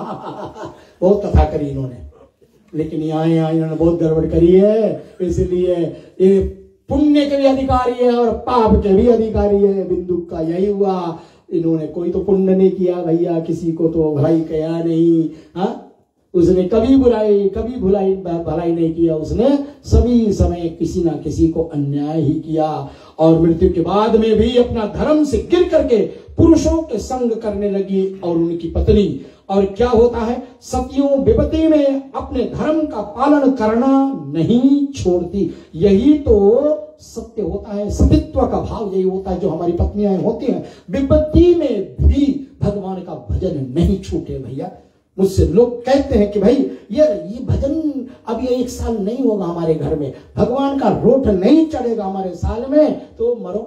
बहुत कथा करी इन्होंने, लेकिन यहाँ यहाँ इन्होंने बहुत गड़बड़ करी है। इसलिए ये पुण्य के भी अधिकारी है और पाप के भी अधिकारी है। बिंदुक का यही हुआ, इन्होंने कोई तो पुण्य नहीं किया भैया, किसी को तो भलाई किया नहीं। हाँ, उसने कभी बुराई कभी भुलाई भलाई नहीं किया, उसने सभी समय किसी ना किसी को अन्याय ही किया। और मृत्यु के बाद में भी अपना धर्म से गिर करके पुरुषों के संग करने लगी और उनकी पत्नी। और क्या होता है, सतियों विपत्ति में अपने धर्म का पालन करना नहीं छोड़ती। यही तो सत्य होता है, सतित्व का भाव यही होता है जो हमारी पत्नियां होती हैं, विपत्ति में भी भगवान का भजन नहीं छूटे। भैया मुझसे लोग कहते हैं कि भाई यार ये भजन अब ये एक साल नहीं होगा हमारे घर में, भगवान का रोट नहीं चढ़ेगा हमारे साल में, तो मरो।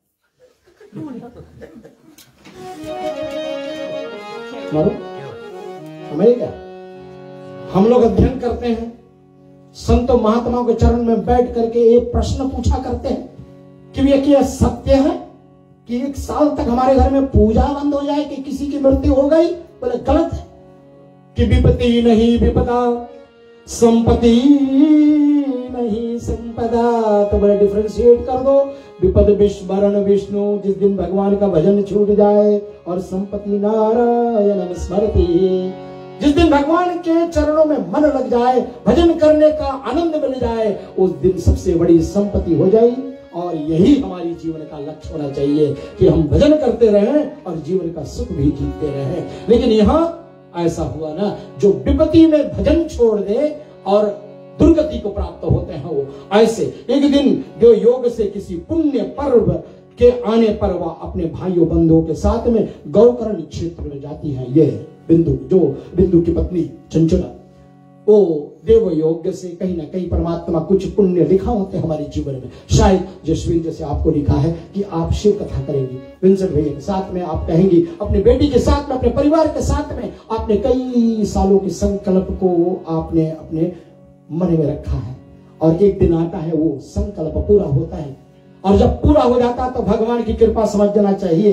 मरो हमें क्या, हम लोग अध्ययन करते हैं, संतों महात्माओं के चरण में बैठ करके एक प्रश्न पूछा करते हैं कि ये क्या सत्य है कि एक साल तक हमारे घर में पूजा बंद हो जाए कि किसी की मृत्यु हो गई? बोले गलत है। कि विपत्ति नहीं विपदा, संपत्ति नहीं संपदा, तो बड़े डिफरेंशिएट कर दो। विपद विस्मरण विष्णु, जिस दिन भगवान का भजन छूट जाए, और संपत्ति नारायण स्मृति, जिस दिन भगवान के चरणों में मन लग जाए, भजन करने का आनंद मिल जाए, उस दिन सबसे बड़ी संपत्ति हो जाए। और यही हमारी जीवन का लक्ष्य होना चाहिए कि हम भजन करते रहें और जीवन का सुख भी जीते रहें। लेकिन यहाँ ऐसा हुआ ना, जो विपत्ति में भजन छोड़ दे और दुर्गति को प्राप्त होते हैं, वो ऐसे एक दिन जो योग से किसी पुण्य पर्व के आने पर वह अपने भाइयों बंधुओं के साथ में गौकर्ण क्षेत्र में जाती है। ये बिंदु, जो बिंदु की पत्नी चंचला, वो देव योग से कहीं ना कहीं परमात्मा कुछ पुण्य लिखा होते हैं हमारे जीवन में। शायद जसवीर जैसे आपको लिखा है कि आप शिव कथा करेंगी, विंसेंट भैया के साथ में आप कहेंगी, अपनी बेटी के साथ में, अपने परिवार के साथ में, आपने कई सालों के संकल्प को आपने अपने मन में रखा है, और एक दिन आता है वो संकल्प पूरा होता है। और जब पूरा हो जाता है तो भगवान की कृपा समझ जाना चाहिए।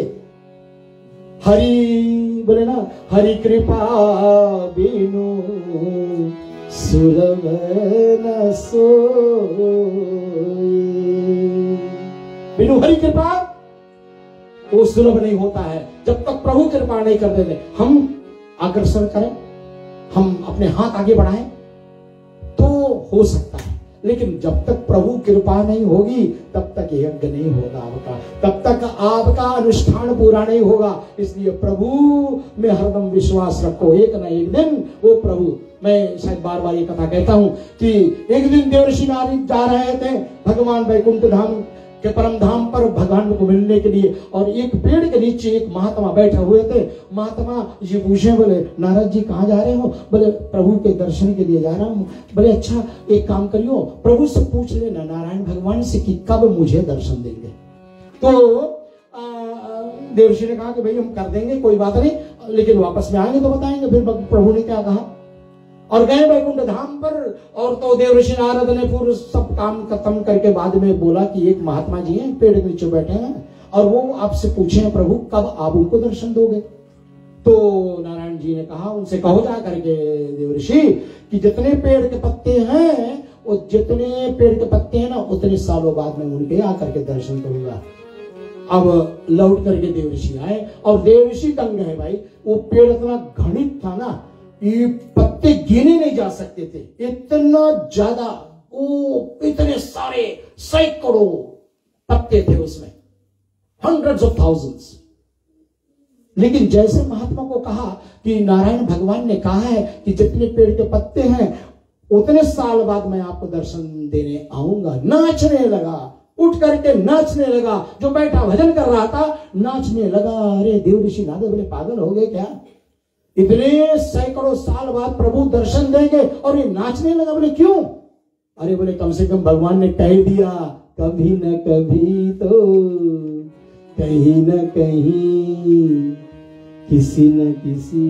हरि बोले ना, हरि कृपा बिनु सुलभ न सोई, बिनु हरि कृपा वो सुलभ नहीं होता है। जब तक प्रभु कृपा नहीं कर देते, हम आकर्षण करें, हम अपने हाथ आगे बढ़ाएं तो हो सकता है, लेकिन जब तक प्रभु कृपा नहीं होगी तब तक यज्ञ नहीं होगा आपका, तब तक आपका अनुष्ठान पूरा नहीं होगा। इसलिए प्रभु में हरदम विश्वास रखो, एक न एक दिन वो प्रभु, मैं शायद बार बार ये कथा कहता हूं कि एक दिन देवर्षि नारद जा रहे थे भगवान वैकुंठ धाम के परम धाम पर भगवान को मिलने के लिए, और एक पेड़ के नीचे एक महात्मा बैठे हुए थे। महात्मा जी पूछे, बोले नारद जी कहाँ जा रहे हो? बोले प्रभु के दर्शन के लिए जा रहा हूँ। बोले अच्छा एक काम करियो, प्रभु से पूछ लेना नारायण भगवान से कि कब मुझे दर्शन देंगे। तो देवर्षि ने कहा कि भाई हम कर देंगे, कोई बात नहीं, लेकिन वापस में आएंगे तो बताएंगे। फिर प्रभु ने क्या कहा, और गए वैकुंठ धाम पर। और तो देवर्षि नारद ने पूरा सब काम खत्म करके बाद में बोला कि एक महात्मा जी हैं पेड़ के नीचे बैठे हैं और वो आपसे पूछे हैं प्रभु कब आप उनको दर्शन दोगे। तो नारायण जी ने कहा उनसे कहो जा करके देवर्षि कि जितने पेड़ के पत्ते हैं वो जितने पेड़ के पत्ते हैं ना उतने सालों बाद में उनके आकर के दर्शन करूंगा। अब लौट करके देवर्षि आए और देवर्षि दंग है भाई, वो पेड़ इतना घनित था ना, ये पत्ते गिने नहीं जा सकते थे, इतना ज्यादा, वो इतने सारे सैकड़ों पत्ते थे उसमें, हंड्रेड्स ऑफ थाउजेंड्स। लेकिन जैसे महात्मा को कहा कि नारायण भगवान ने कहा है कि जितने पेड़ के पत्ते हैं उतने साल बाद मैं आपको दर्शन देने आऊंगा, नाचने लगा, उठ करके नाचने लगा। जो बैठा भजन कर रहा था नाचने लगा। अरे देवर्षि नारद बोले पागल हो गए क्या, इतने सैकड़ों साल बाद प्रभु दर्शन देंगे और ये नाचने लगा। बोले क्यों? अरे बोले कम से कम भगवान ने कह दिया कभी न कभी तो कहीं न कहीं किसी न किसी।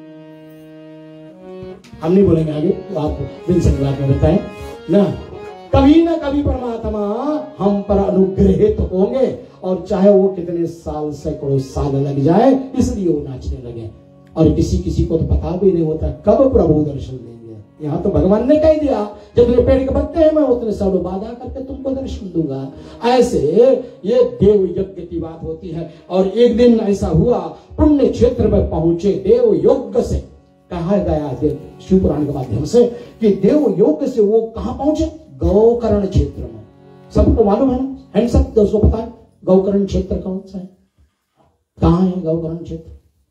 हम नहीं बोलेंगे आगे, तो आप दिन संगलाप में बताएं ना, कभी न कभी परमात्मा हम पर अनुग्रहित तो होंगे, और चाहे वो कितने साल सैकड़ों साल लग जाए, इसलिए वो नाचने लगे। और किसी किसी को तो पता भी नहीं होता कब प्रभु दर्शन देंगे। यहाँ तो भगवान ने कह दिया जब मेरे पेड़ के पत्ते हैं मैं उतने सालों बाद आकर के तुमको दर्शन दूंगा। ऐसे ये देव यज्ञ की बात होती है। और एक दिन ऐसा हुआ, पुण्य क्षेत्र में पहुंचे देव योग से, कहा गया शिव पुराण के माध्यम से कि देव योग से वो कहां पहुंचे, गौकर्ण क्षेत्र में। सबको मालूम है ना, है सब उसको पता है गौकर्ण क्षेत्र कौन सा है, कहां है गौकर्ण क्षेत्र?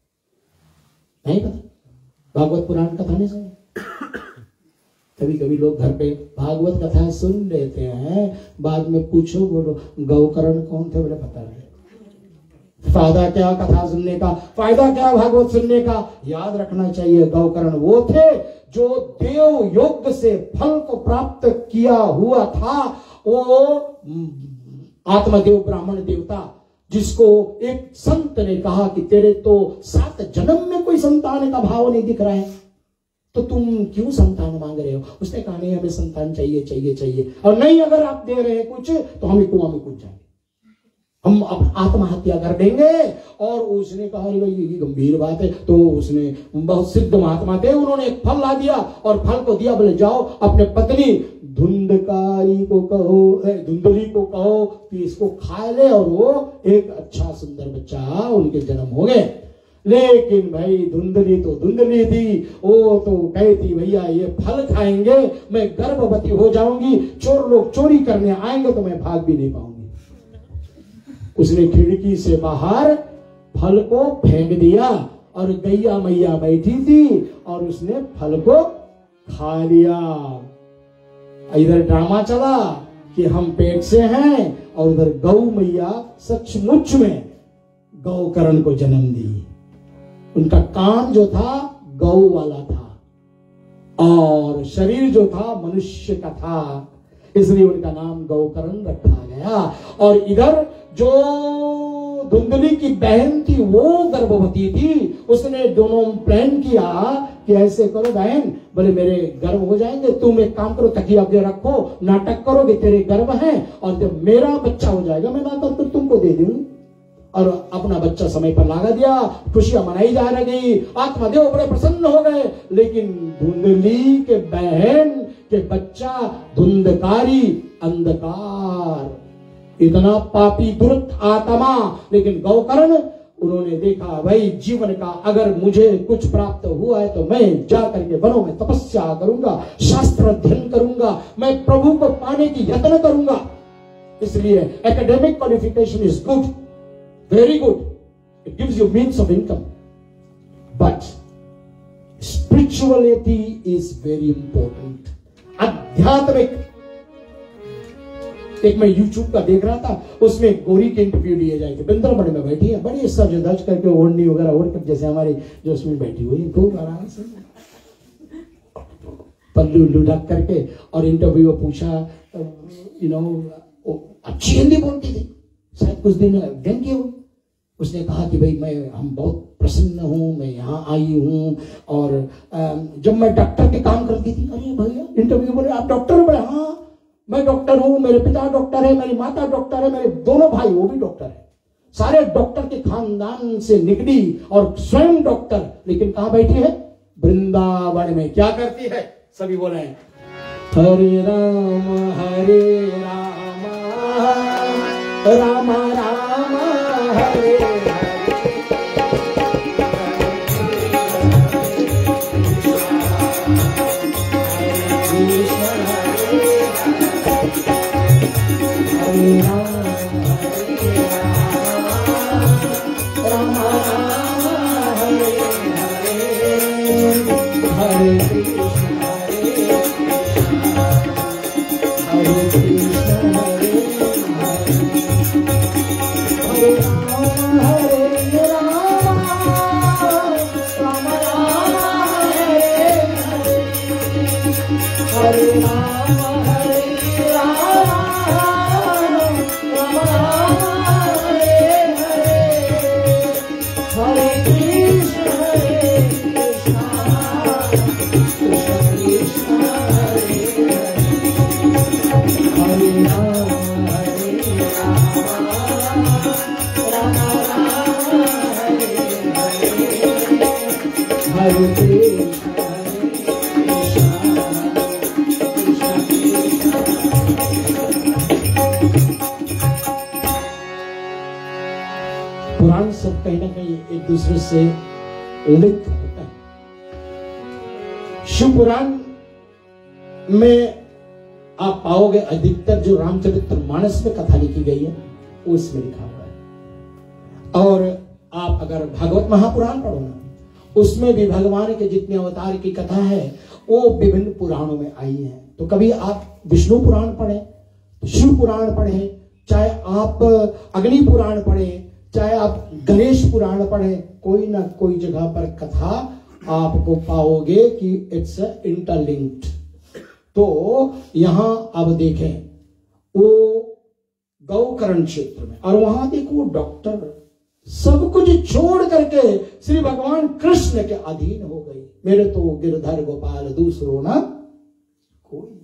नहीं पता, भागवत पुराण कथा नहीं सुनी। कभी कभी लोग घर पे भागवत कथा सुन लेते हैं, बाद में पूछो बोलो गौकर्ण कौन थे, बोले पता नहीं। फायदा क्या कथा सुनने का, फायदा क्या भागवत सुनने का? याद रखना चाहिए गौकर्ण वो थे जो देव योग से फल को प्राप्त किया हुआ था। वो आत्मदेव ब्राह्मण देवता जिसको एक संत ने कहा कि तेरे तो सात जन्म में कोई संतान का भाव नहीं दिख रहा है, तो तुम क्यों संतान मांग रहे हो? उसने कहा नहीं हमें संतान चाहिए चाहिए चाहिए, और नहीं अगर आप दे रहे हैं कुछ तो हम कुआं में कूद जाएंगे, हम आत्महत्या कर देंगे। और उसने कहा ये गंभीर बात है। तो उसने, बहुत सिद्ध महात्मा थे, उन्होंने एक फल ला दिया और फल को दिया, बोले जाओ अपने पत्नी धुंधकारी को कहो, धुंधली को कहो कि इसको खा ले, और वो एक अच्छा सुंदर बच्चा उनके जन्म हो गए। लेकिन भाई धुंधली तो धुंधली थी, वो तो कहती भैया ये फल खाएंगे मैं गर्भवती हो जाऊंगी, चोर लोग चोरी करने आएंगे तो मैं भाग भी नहीं पाऊंगी। उसने खिड़की से बाहर फल को फेंक दिया और गैया मैया बैठी थी और उसने फल को खा लिया। इधर ड्रामा चला कि हम पेट से हैं, और उधर गौ मैया सचमुच में गौकर्ण को जन्म दी। उनका कान जो था गौ वाला था और शरीर जो था मनुष्य का था, इसलिए उनका नाम गौकर्ण रखा गया। और इधर जो धुंधली की बहन थी वो गर्भवती थी, उसने दोनों प्लान किया कि ऐसे करो बहन, बोले मेरे गर्भ हो जाएंगे, तुम एक काम करो तकिया पे रखो, नाटक करो कि तेरे गर्भ है, और जब मेरा बच्चा हो जाएगा मैं लाकर तो तुमको दे दूंगी। और अपना बच्चा समय पर लगा दिया, खुशियां मनाई जा रही, आत्मदेव बड़े प्रसन्न हो गए। लेकिन धुंधली के बहन के बच्चा धुंधकारी, अंधकार, इतना पापी दुष्ट आत्मा। लेकिन गौकर्ण उन्होंने देखा भाई जीवन का अगर मुझे कुछ प्राप्त हुआ है तो मैं जा करके वनों में तपस्या करूंगा, शास्त्र अध्ययन करूंगा, मैं प्रभु को पाने की यत्न करूंगा। इसलिए academic qualification is good, very good, it gives you means of income, but spirituality is very important. आध्यात्मिक, एक मैं यूट्यूब का देख रहा था, उसमें गोरी के इंटरव्यू लिए जाए थे, वृंदावन में बैठी है, बड़ी सज धज करके ओढ़नी वगैरह ओढ़ कर, जैसे हमारी जो उसमें बैठी हुई खूब आराम से पल्लू लुढ़क करके, और इंटरव्यू में पूछा, यू नो अच्छी हिंदी बोलती थी, शायद कुछ दिन व्यंग्य हुई। उसने कहा कि भाई मैं हम बहुत प्रसन्न हूं, मैं यहाँ आई हूँ, और जब मैं डॉक्टर के काम करती थी। अरे भैया, इंटरव्यू बोले आप डॉक्टर हो? हाँ मैं डॉक्टर हूँ, मेरे पिता डॉक्टर है, मेरी माता डॉक्टर है, मेरे दोनों भाई वो भी डॉक्टर है, सारे डॉक्टर के खानदान से निकली और स्वयं डॉक्टर, लेकिन कहाँ बैठी है? वृंदावन में। क्या करती है? सभी बोले हरे राम हरे राम राम राम हरे पुराण सब कहीं ना कहीं एक दूसरे से लिंक होता है। शिव पुराण में आप पाओगे अधिकतर जो रामचरितमानस में कथा लिखी गई है वो इसमें लिखा हुआ है, और आप अगर भागवत महापुराण पढ़ो ना, उसमें भी भगवान के जितने अवतार की कथा है वो विभिन्न पुराणों में आई है। तो कभी आप विष्णु पुराण पढ़े, शिव पुराण पढ़े, चाहे आप अग्नि पुराण पढ़े, चाहे आप गणेश पुराण पढ़े, कोई ना कोई जगह पर कथा आपको पाओगे कि इट्स इंटरलिंक्ड। तो यहां अब देखें वो गौकर्ण क्षेत्र में, और वहां देखो डॉक्टर सब कुछ छोड़ करके श्री भगवान कृष्ण के अधीन हो गई। मेरे तो गिरधर गोपाल दूसरो ना कोई।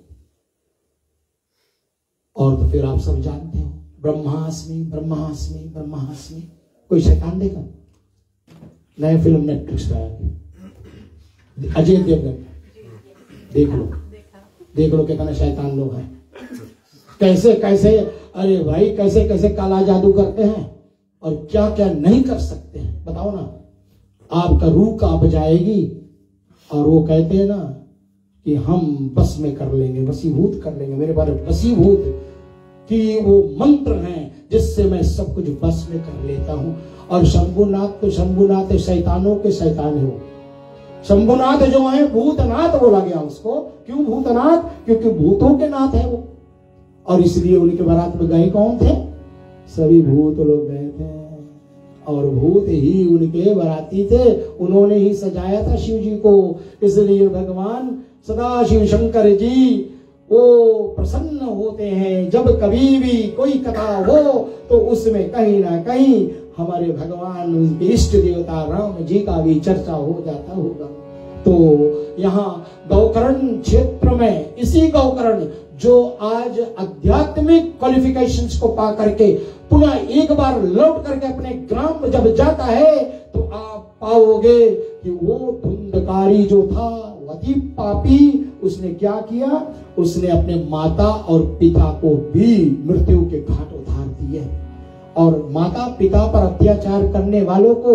और तो फिर आप सब जानते हो ब्रह्मास्मि ब्रह्मास्मि ब्रह्मास्मि। कोई शैतान देखा? नए फिल्म नेटफ्लिक्स पे आएगी, अजय देवगन, देख लो देख लो कितने शैतान लोग हैं, कैसे कैसे, अरे भाई कैसे कैसे काला जादू करते हैं और क्या क्या नहीं कर सकते हैं। बताओ ना, आपका रूह कांप जाएगी और वो कहते हैं ना कि हम बस में कर लेंगे, वसीभूत कर लेंगे। मेरे बारे वसीभूत कि वो मंत्र हैं जिससे मैं सब कुछ बस में कर लेता हूं। और शंभुनाथ तो शंभुनाथ शैतानों के शैतान है वो। शंभुनाथ जो है भूतनाथ बोला गया उसको। क्यों भूतनाथ? क्योंकि भूतों के नाथ है वो। और इसलिए उनके बारात में गए कौन थे? सभी भूत लोग गए थे, और भूत ही उनके बाराती थे। उन्होंने ही सजाया था शिव जी को। इसलिए भगवान सदा शिव शंकर जी वो प्रसन्न होते हैं जब कभी भी कोई कथा हो तो उसमें कहीं ना कहीं हमारे भगवान, उनके इष्ट देवता राम जी का भी चर्चा हो जाता होगा। तो यहाँ गौकर्ण क्षेत्र में, इसी गौकर्ण जो आज आध्यात्मिक क्वालिफिकेशंस को पा करके पुनः एक बार लौट करके अपने ग्राम में जब जाता है तो आप पाओगे कि वो धुंधकारी जो था, अति पापी, उसने क्या किया? उसने अपने माता और पिता को भी मृत्यु के घाट उतार दिए। और माता पिता पर अत्याचार करने वालों को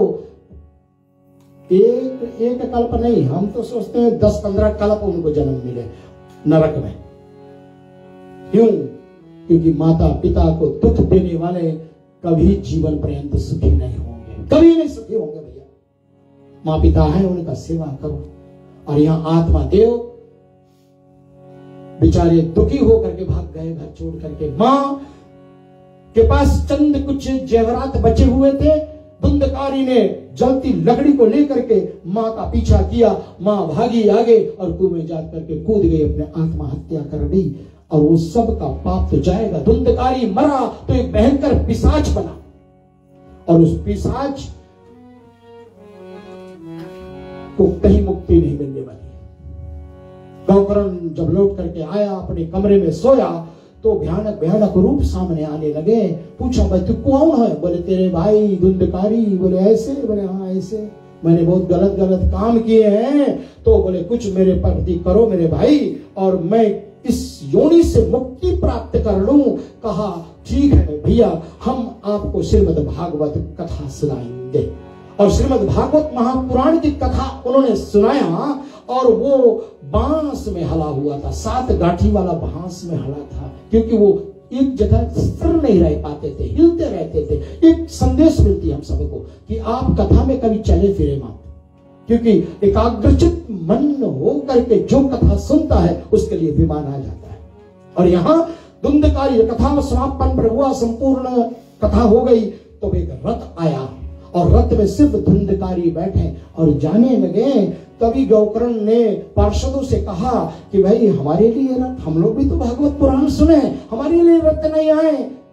एक एक कल्प नहीं, हम तो सोचते हैं दस पंद्रह कल्प उनको जन्म मिले नरक में। क्यों? क्योंकि माता पिता को दुख देने वाले कभी जीवन पर्यंत सुखी नहीं होंगे, कभी नहीं सुखी होंगे भैया। माँ पिता है, उनका सेवा करो। और यहाँ आत्मा देव बेचारे दुखी होकर के भाग गए घर छोड़ करके। माँ के पास चंद कुछ जेवरात बचे हुए थे, धुंधकारी ने जलती लकड़ी को लेकर के माँ का पीछा किया। माँ भागी आगे और कुएं में जाकर के कूद गई, अपने आत्महत्या कर दी। और वो सब का पाप तो जाएगा। धुंधकारी मरा तो एक भयंकर पिशाच बना, और उस पिशाच को कहीं मुक्ति नहीं मिलने वाली। गौकर्ण जब लौट करके आया, अपने कमरे में सोया, तो भयानक भयानक रूप सामने आने लगे। पूछा, भाई तू कौन है? बोले तेरे भाई धुंधकारी। बोले ऐसे? बोले हाँ ऐसे, मैंने बहुत गलत गलत काम किए हैं। तो बोले कुछ मेरे प्रति करो मेरे भाई, और मैं इस योनि से मुक्ति प्राप्त कर लूं। कहा ठीक है भैया, हम आपको श्रीमद् भागवत कथा सुनाएंगे। और श्रीमद् भागवत महापुराण की कथा उन्होंने सुनाया, और वो बांस में हला हुआ था, सात गांठी वाला बांस में हला था, क्योंकि वो एक जगह स्थिर नहीं रह पाते थे, हिलते रहते थे। एक संदेश मिलती है हम सबको कि आप कथा में कभी चले फिरे मत, क्योंकि एकाग्रचित मन हो करके जो कथा सुनता है उसके लिए विमान आ जाता है। और यहाँ धुंधकारी कथा समापन पर हुआ, संपूर्ण कथा हो गई, तो एक रथ आया, और रथ में सिर्फ धुंधकारी बैठे और जाने लगे। तभी गौकर्ण ने पार्षदों से कहा कि भाई हमारे लिए रथ, हम लोग भी तो भागवत पुराण सुने, हमारे लिए रथ नहीं आए।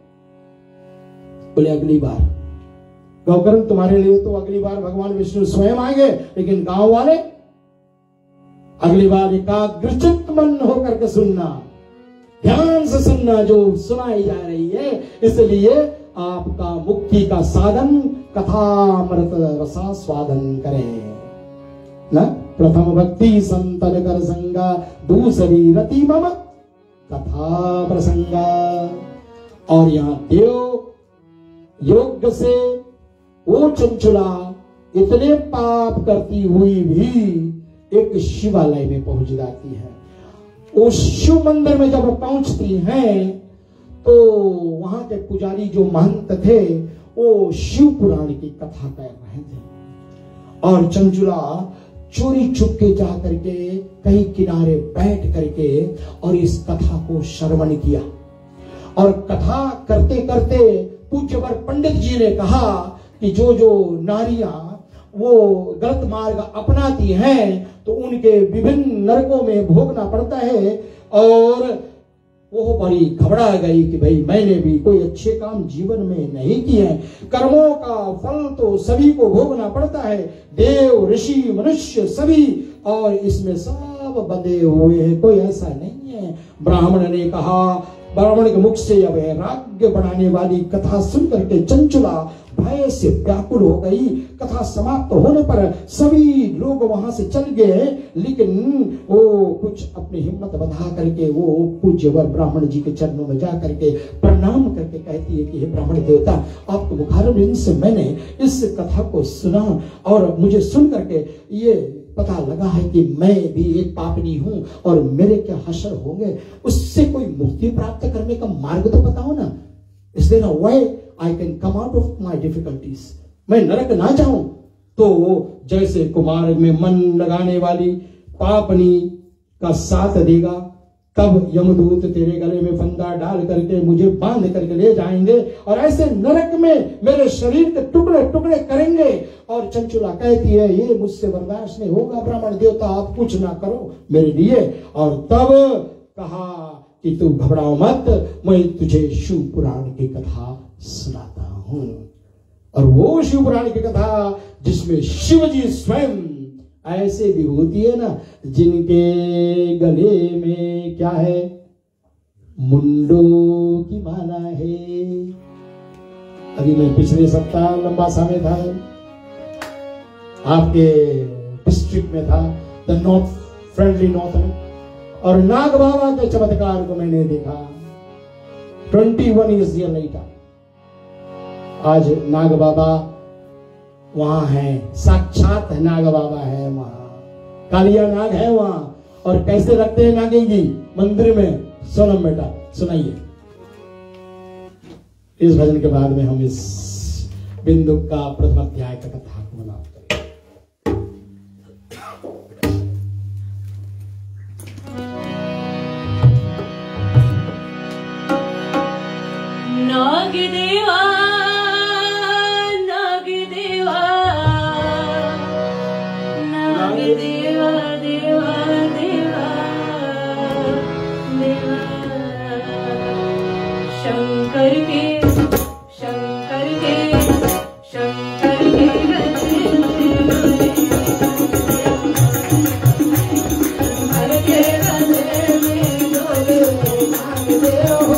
बोले अगली बार गौकर्ण तुम्हारे लिए तो अगली बार भगवान विष्णु स्वयं आएंगे, लेकिन गांव वाले अगली बार एकाग्रचित मन होकर के सुनना, ध्यान से सुनना जो सुनाई जा रही है। इसलिए आपका मुक्ति का साधन कथामृत रसा स्वादन करें न। प्रथम भक्ति संतन कर संगा, दूसरी रति मम कथा प्रसंगा। और यहाँ देव योग से वो चंचुला इतने पाप करती हुई भी एक शिवालय में पहुंच जाती है। वो शिव मंदिर में जब पहुंचती हैं, तो वहां के पुजारी जो महंत थे वो शिव पुराण की कथा कर रहे थे। और चंचुला चोरी चुपके जा करके कहीं किनारे बैठ करके और इस कथा को श्रवण किया। और कथा करते करते पूज्यवर पंडित जी ने कहा कि जो जो नारियां वो गलत मार्ग अपनाती हैं तो उनके विभिन्न नरकों में भोगना पड़ता है। और वो बड़ी घबरा गई कि भाई मैंने भी कोई अच्छे काम जीवन में नहीं किए हैं, कर्मों का फल तो सभी को भोगना पड़ता है, देव ऋषि मनुष्य सभी, और इसमें सब बंधे हुए हैं, कोई ऐसा नहीं है। ब्राह्मण ने कहा, ब्राह्मण के मुख से यह वैराग्य बढ़ाने वाली कथा सुन करके चंचुला भय से व्याकुल हो गई। कथा समाप्त होने पर सभी लोग वहां से चल गए, लेकिन वो कुछ अपनी हिम्मत बंधा करके वो पूज्यवर ब्राह्मण जी के चरणों में जा करके प्रणाम करके कहती है कि हे ब्राह्मण देवता, आपके मुखारविंद से मैंने इस कथा को सुना और मुझे सुन करके ये पता लगा है कि मैं भी एक पापनी हूं और मेरे क्या हश्र होंगे, उससे कोई मुक्ति प्राप्त करने का मार्ग तो बताओ ना। इसलिए ना why I can come out of my difficulties, मैं नरक ना जाऊं। तो जैसे कुमार में मन लगाने वाली पापनी का साथ देगा, तब यमदूत तेरे गले में फंदा डाल करके मुझे बांध करके ले जाएंगे और ऐसे नरक में मेरे शरीर के टुकड़े टुकड़े करेंगे। और चंचुला कहती है ये मुझसे बर्दाश्त नहीं होगा, ब्राह्मण देवता आप कुछ ना करो मेरे लिए। और तब कहा कि तू घबराओ मत, मैं तुझे शिव पुराण की कथा सुनाता हूं। और वो शिव पुराण की कथा जिसमें शिव जी स्वयं ऐसे विभूति है ना, जिनके गले में क्या है, मुंडो की माला है। अभी मैं पिछले सप्ताह लंबा समय था आपके डिस्ट्रिक्ट में था, द नॉर्थ फ्रेंडली नॉर्थ में, और नाग बाबा के चमत्कार को मैंने देखा। ट्वेंटी वन ईयर्स लेटर आज नाग बाबा वहां हैं, साक्षात नाग बाबा है वहां, कालिया नाग है वहां। और कैसे रखते हैं नागिन जी मंदिर में? सोनम बेटा सुनाइए। इस भजन के बाद में हम इस बिंदु का प्रथम अध्याय का कथा को बनाते हैं। नाग देवा नाग देवा नाग देवा देवा देवा देवा शंकर के शंकर के शंकर के शंकर के गले में डोले नाग देव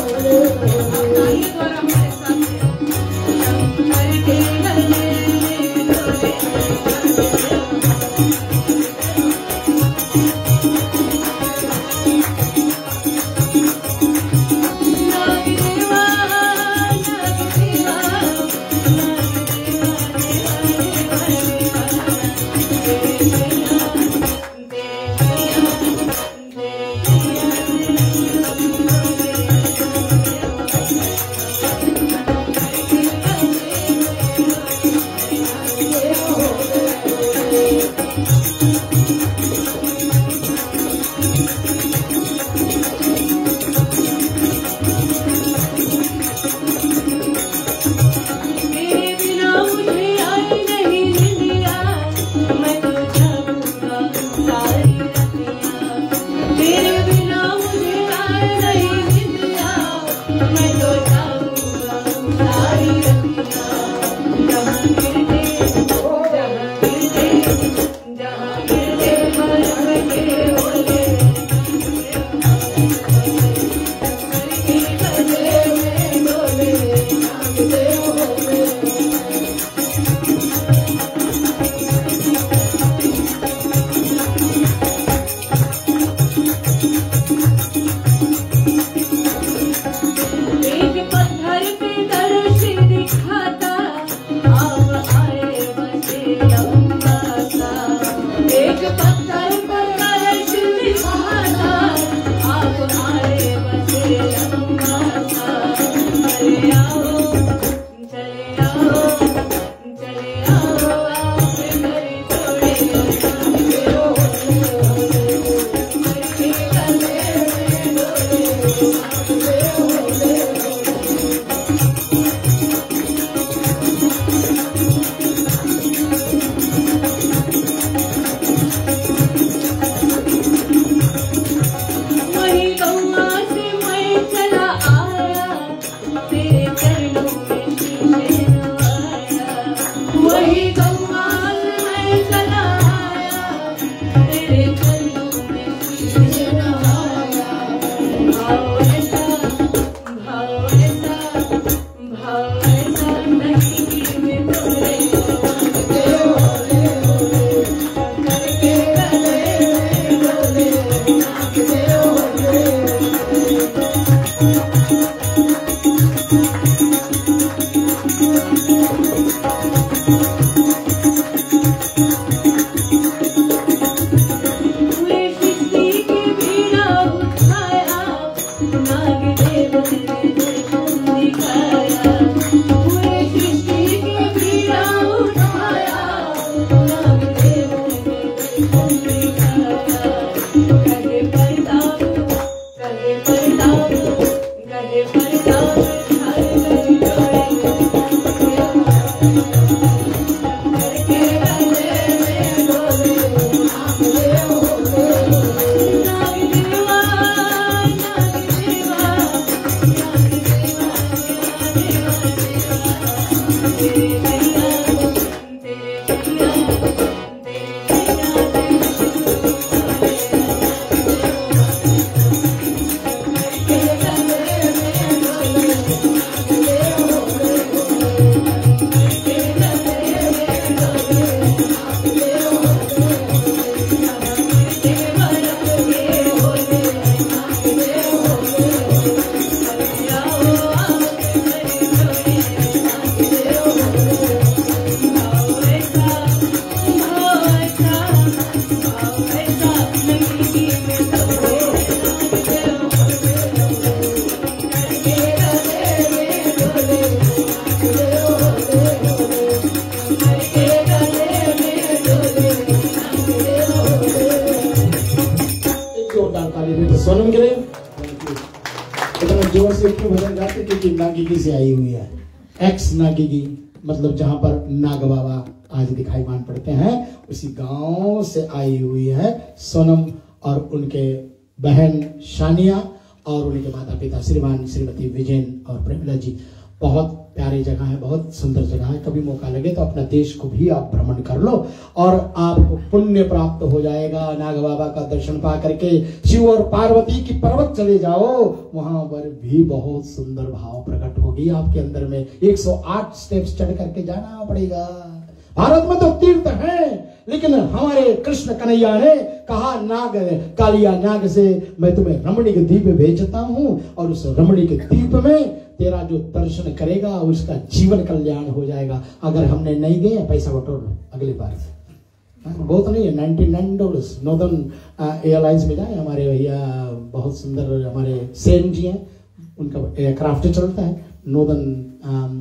भजन के लिए इतना जोर से क्यों भजन गाते? क्योंकि नागिगी से आई हुई है। एक्स नागिगी मतलब जहां पर नाग बाबा आज दिखाई मान पड़ते हैं, उसी गांव से आई हुई है सोनम और उनके बहन शानिया और उनके माता पिता श्रीमान श्रीमती विजयन और प्रेमिला जी। बहुत प्यारी जगह है, बहुत सुंदर जगह है। कभी मौका लगे तो अपना देश को भी आप भ्रमण कर लो और आपको पुण्य प्राप्त हो जाएगा। नाग बाबा का दर्शन पा करके शिव और पार्वती की पर्वत चले जाओ, वहां पर भी बहुत सुंदर भाव प्रकट होगी आपके अंदर में। एक सौ आठ स्टेप्स चढ़ करके जाना पड़ेगा। भारत में तो तीर्थ है, लेकिन हमारे कृष्ण कन्हैया ने कहा नाग कालिया नाग से मैं तुम्हें रमणीक द्वीप भेजता हूं और उस रमणीक द्वीप में तेरा जो दर्शन करेगा उसका जीवन कल्याण हो जाएगा। अगर हमने नहीं गए पैसा बटोर लो अगली बार से। बहुत नहीं है, ninety nine dollars northern airlines में जाए। हमारे भैया बहुत सुंदर हमारे सेन जी हैं, उनका एयरक्राफ्ट चलता है नॉर्दर्न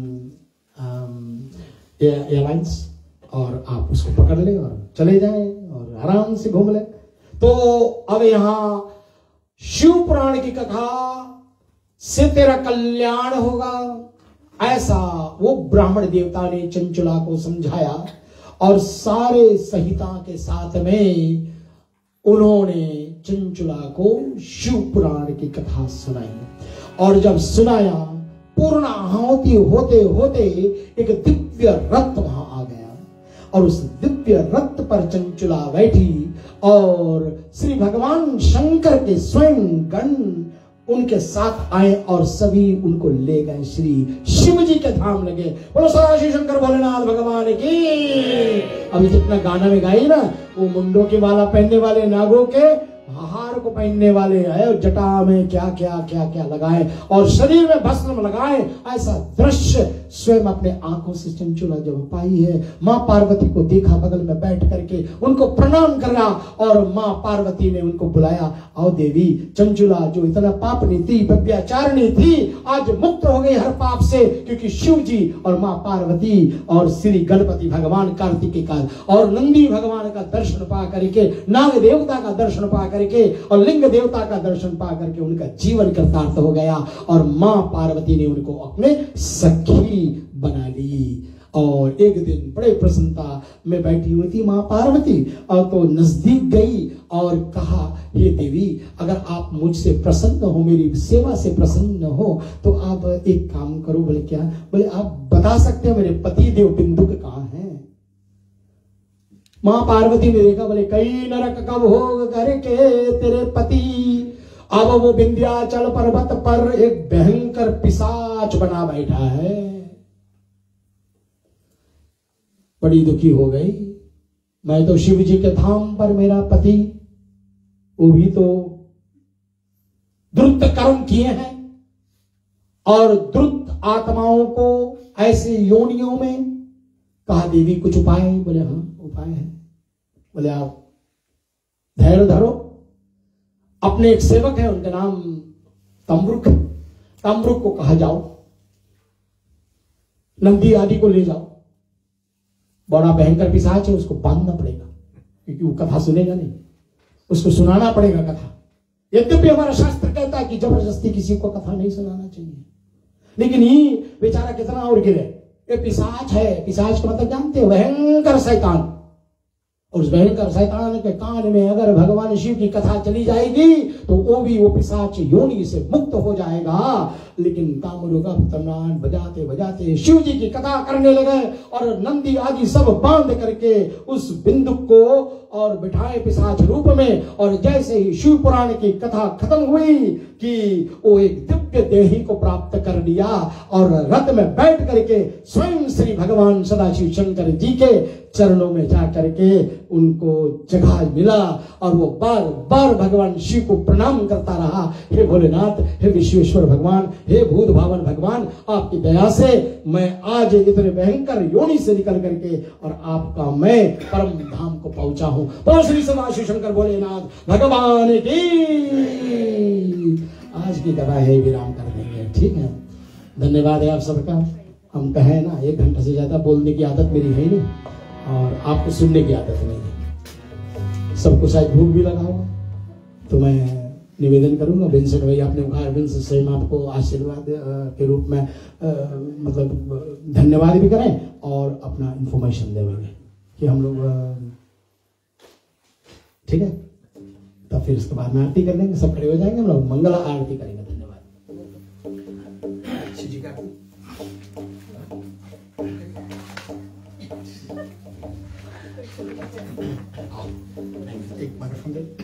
एयरलाइंस, और आप उसको पकड़ ले और चले जाएं और आराम से घूम ले। तो अब यहां शिव पुराण की कथा से तेरा कल्याण होगा, ऐसा वो ब्राह्मण देवता ने चंचुला को समझाया और सारे संहिता के साथ में उन्होंने चंचुला को शिव पुराण की कथा सुनाई। और जब सुनाया पूर्ण आहुति होते होते एक दिव्य रथ वहां आ गया और उस दिव्य रथ पर चंचुला बैठी और श्री भगवान शंकर के स्वयं गण उनके साथ आए और सभी उनको ले गए श्री शिव जी के धाम लगे। बोलो सदाशिव शंकर भोलेनाथ भगवान की। अभी जितना गाना में गाई ना, वो मुंडों की माला पहनने वाले नागों के हार को पहनने वाले है, जटा में क्या क्या क्या क्या लगाए और शरीर में भस्म लगाए, ऐसा दृश्य स्वयं अपने आंखों से चंचुला जब पाई है। माँ पार्वती को देखा, बगल में बैठ करके उनको प्रणाम करा और माँ पार्वती ने उनको बुलाया, आओ देवी। चंचुला जो इतना पापनी थी, व्यभिचारिणी थी, आज मुक्त हो गई हर पाप से, क्योंकि शिव जी और माँ पार्वती और श्री गणपति भगवान कार्तिकेय का और नंदी भगवान का दर्शन पा करके, नाग देवता का दर्शन पा करके और लिंग देवता का दर्शन पा करके उनका जीवन कृतार्थ हो गया और मां पार्वती ने उनको अपने सखी बना ली। और एक दिन बड़े प्रसन्नता में बैठी हुई थी मां पार्वती और तो नजदीक गई और कहा, हे देवी, अगर आप मुझसे प्रसन्न हो, मेरी सेवा से प्रसन्न हो, तो आप एक काम करो। बोले क्या? बोले आप बता सकते हो मेरे पति देव बिंदुक कहाँ हैं? मां पार्वती ने देखा, बोले कई नरक कब हो करके तेरे पति, अब वो विंध्याचल पर्वत पर एक भयंकर पिशाच बना बैठा है। बड़ी दुखी हो गई। मैं तो शिव जी के धाम पर मेरा पति, वो भी तो द्रुत कर्म किए हैं और द्रुत आत्माओं को ऐसे योनियों में। कहा देवी कुछ उपाय? बोले हाँ उपाय है। बोले आप धैर्य धरो, अपने एक सेवक है उनका नाम तम्रुक, तम्रुक को कहा जाओ नंदी आदि को ले जाओ, बड़ा भयंकर पिशाच है, उसको बांधना पड़ेगा क्योंकि वो कथा सुनेगा नहीं, उसको सुनाना पड़ेगा कथा। यद्यपि हमारा शास्त्र कहता है कि जबरदस्ती किसी को कथा नहीं सुनाना चाहिए, लेकिन ये बेचारा कितना और गिरे। ये पिशाच है, पिशाच का मतलब जानते हो? भयंकर शैतान। और उस भयंकर शैतान के कान में अगर भगवान शिव की कथा चली जाएगी तो वो भी वो पिशाच योनि से मुक्त हो जाएगा। लेकिन ताम्रुक तमरान बजाते बजाते शिव जी की कथा करने लगे और नंदी आदि सब बांध करके उस बिंदु को और बिठाए पिशाच रूप में। और जैसे ही शिव पुराण की कथा खत्म हुई कि वो एक दिव्य देही को प्राप्त कर लिया और रथ में बैठ करके स्वयं श्री भगवान सदाशिव शंकर जी के चरणों में जा करके उनको जगह मिला और वो बार बार भगवान शिव को प्रणाम करता रहा। हे भोलेनाथ, हे विश्वेश्वर भगवान, हे भूत भावन भगवान, आपकी दया से मैं आज इतने भयंकर योनि से निकल करके और आपका मैं परम धाम को पहुंचा हूं। बोल श्री सदाशिव शंकर भोलेनाथ भगवान की। आज की कथा है विराम कर देंगे, ठीक है? धन्यवाद है आप सबका। हम कहें ना, एक घंटा से ज्यादा बोलने की आदत मेरी है नहीं और आपको सुनने की आदत नहीं है। सबको शायद भूख भी लगा होगा, तो मैं निवेदन करूंगा विंसेंट भाई आपने कहा विंसेंट से हम आपको आशीर्वाद के रूप में आ, मतलब धन्यवाद भी करें और अपना इंफॉर्मेशन देंगे कि हम लोग ठीक है। तो फिर उसके बाद में आरती कर लेंगे, सब खड़े हो जाएंगे, हम लोग मंगल आरती करेंगे। धन्यवाद। एक माइक्रोफोन दे।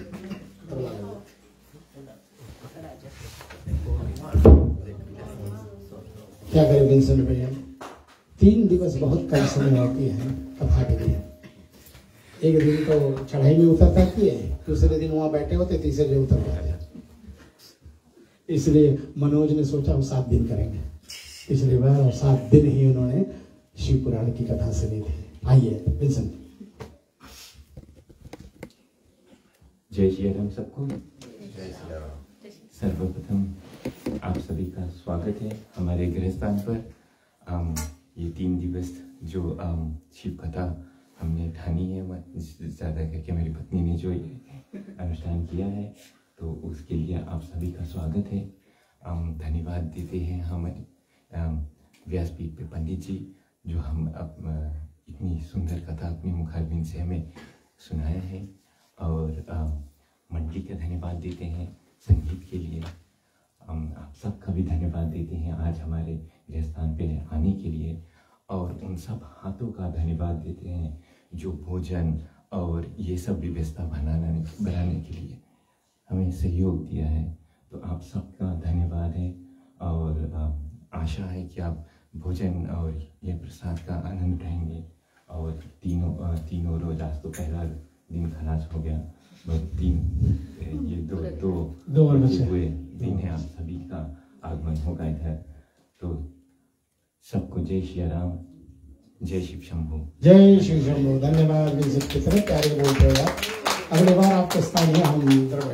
क्या करें विंसेंट भैया, तीन दिवस बहुत कम समय होती है कथा के लिए। एक दिन तो चढ़ाई में उतर पाती है, दूसरे दिन वहां बैठे होते, तीसरे दिन उतर पाते। इसलिए मनोज ने सोचा हम सात दिन करेंगे पिछली बार, और सात दिन ही उन्होंने शिव पुराण की कथा सुनी थी। आइए विंसेंट। जय श्री राम सबको। सर्वप्रथम आप सभी का स्वागत है हमारे गृहस्थान पर। आम, ये तीन दिवस जो आम, शिव कथा हमने ठानी है, ज़्यादा करके मेरी पत्नी ने जो ये अनुष्ठान किया है, तो उसके लिए आप सभी का स्वागत है। हम धन्यवाद देते हैं हमारे व्यासपीठ पे पंडित जी, जो हम अब इतनी सुंदर कथा अपनी मुखारबिंद से हमें सुनाया है, और मंडली का धन्यवाद देते हैं संगीत के लिए। हम आप सबका भी धन्यवाद देते हैं आज हमारे गृहस्थान पे आने के लिए, और उन सब हाथों का धन्यवाद देते हैं जो भोजन और ये सब व्यवस्था बनाने बनाने के लिए हमें सहयोग दिया है। तो आप सबका धन्यवाद है, और आशा है कि आप भोजन और ये प्रसाद का आनंद उठाएंगे। और तीनों तीनों रोज, आज तो पहला दिन खलास हो गया, तीन ये दो दो दो हुए दिन है, आप सभी का आगमन होगा इधर। तो सबको जय श्री राम, जय शिव शंभू। जय शिव शंभू। धन्यवाद विंसेंट, कितने प्यारे बोलते हो आप। अगले बार आपके स्थान है, हम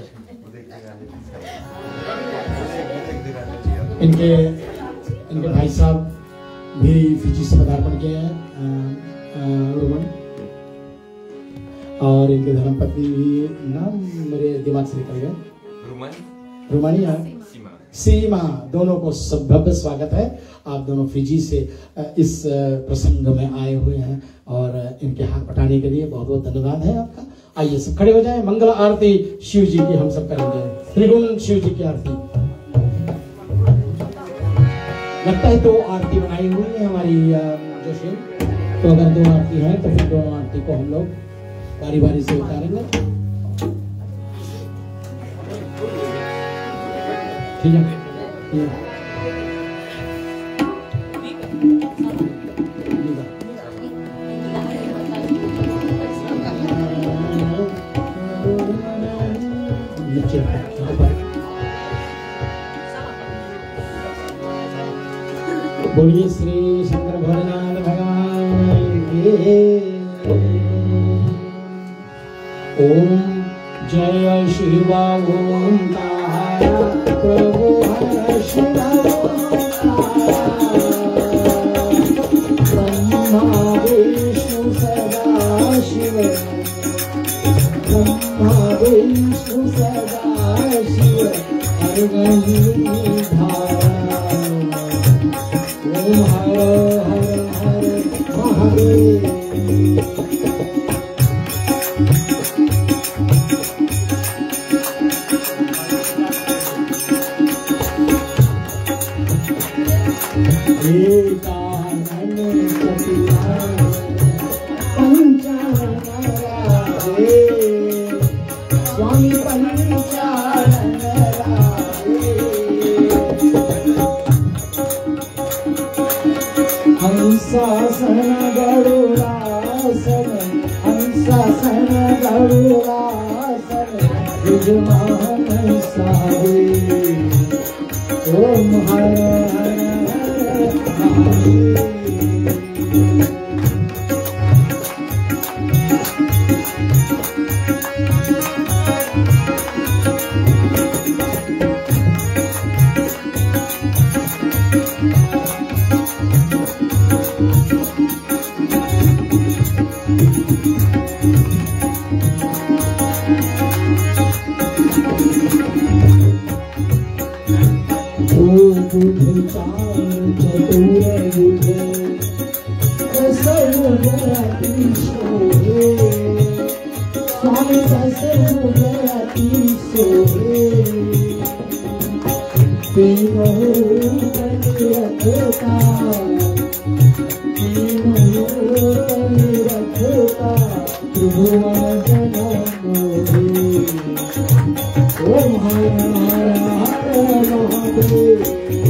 इनके इनके भाई साहब भी फिजी से पदार्पण किए हैं, रोमन, और इनके धर्मपत्नी भी नाम मेरे दिमाग से निकल गए, रोमानिया सीमा, दोनों को सब भव्य स्वागत है। आप दोनों फिजी से इस प्रसंग में आए हुए हैं, और इनके हाथ पटाने के लिए बहुत बहुत धन्यवाद है आपका। आइए सब खड़े हो जाएं, मंगल आरती शिव जी की हम सब करेंगे, त्रिगुण शिव जी की आरती। लगता है दो आरती बनाई हुई है हमारी जो शिव, तो अगर दो आरती है तो फिर दोनों आरती को हम लोग बारी बारी से उतारेंगे, ठीक है। बोलिए श्री शंकर भोलेनाथ भगवान की। ओम जय शिव ओम तारा प्रभु हर शिव ब्रह्मा विष्णु सदा शिव, ब्रह्मा विष्णु सदा शिव हर गंगी धारा। ओम हर हर हर महादेव। हंसासन गरुड़ासन, हंसासन गरुड़ासन, विजमान सारे। ओम हर हर हर महादेव। बुध चार चतुर बुध सर्वजयति सोहे स्वामी सर्वजयति सोहे तीनों रखता तीनों रखता त्रिभुवन जनम ओम हर हर हर महादेव।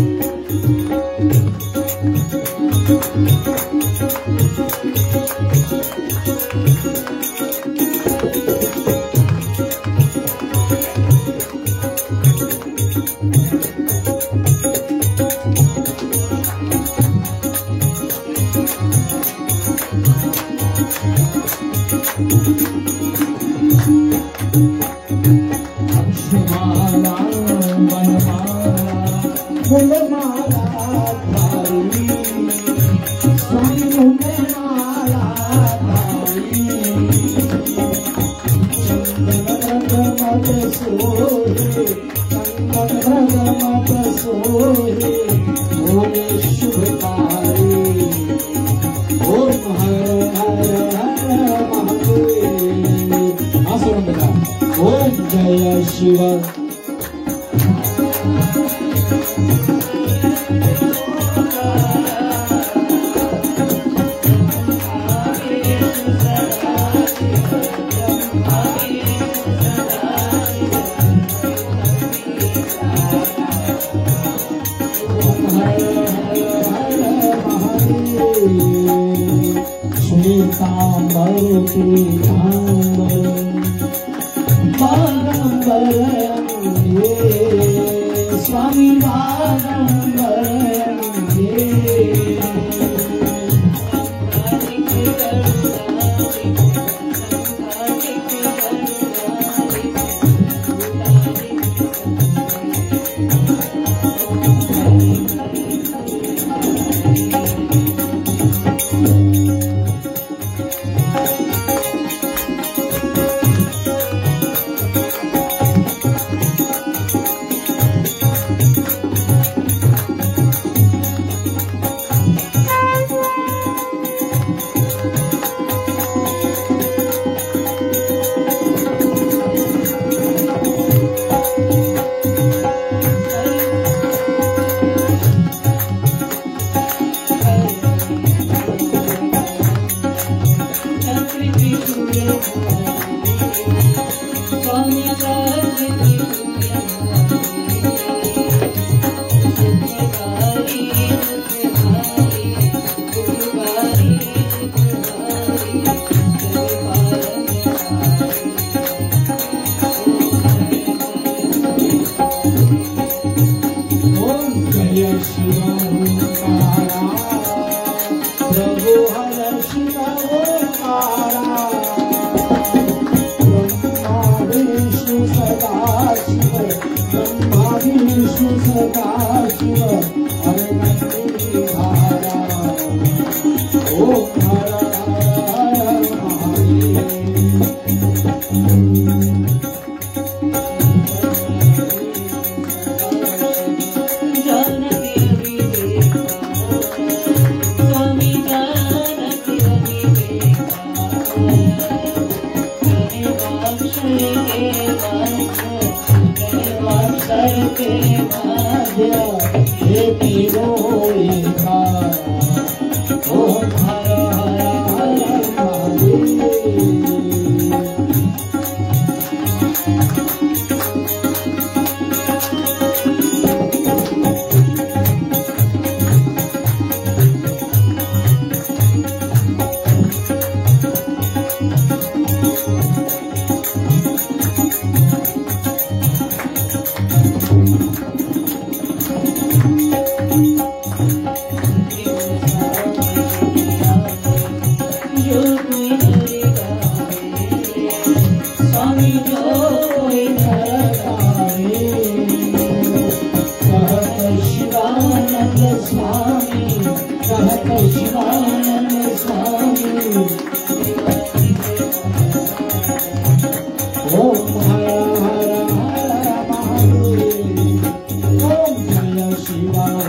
जय शिव श्वेतांबर पीतांबर बागंबर स्वामी बागंबर Shiva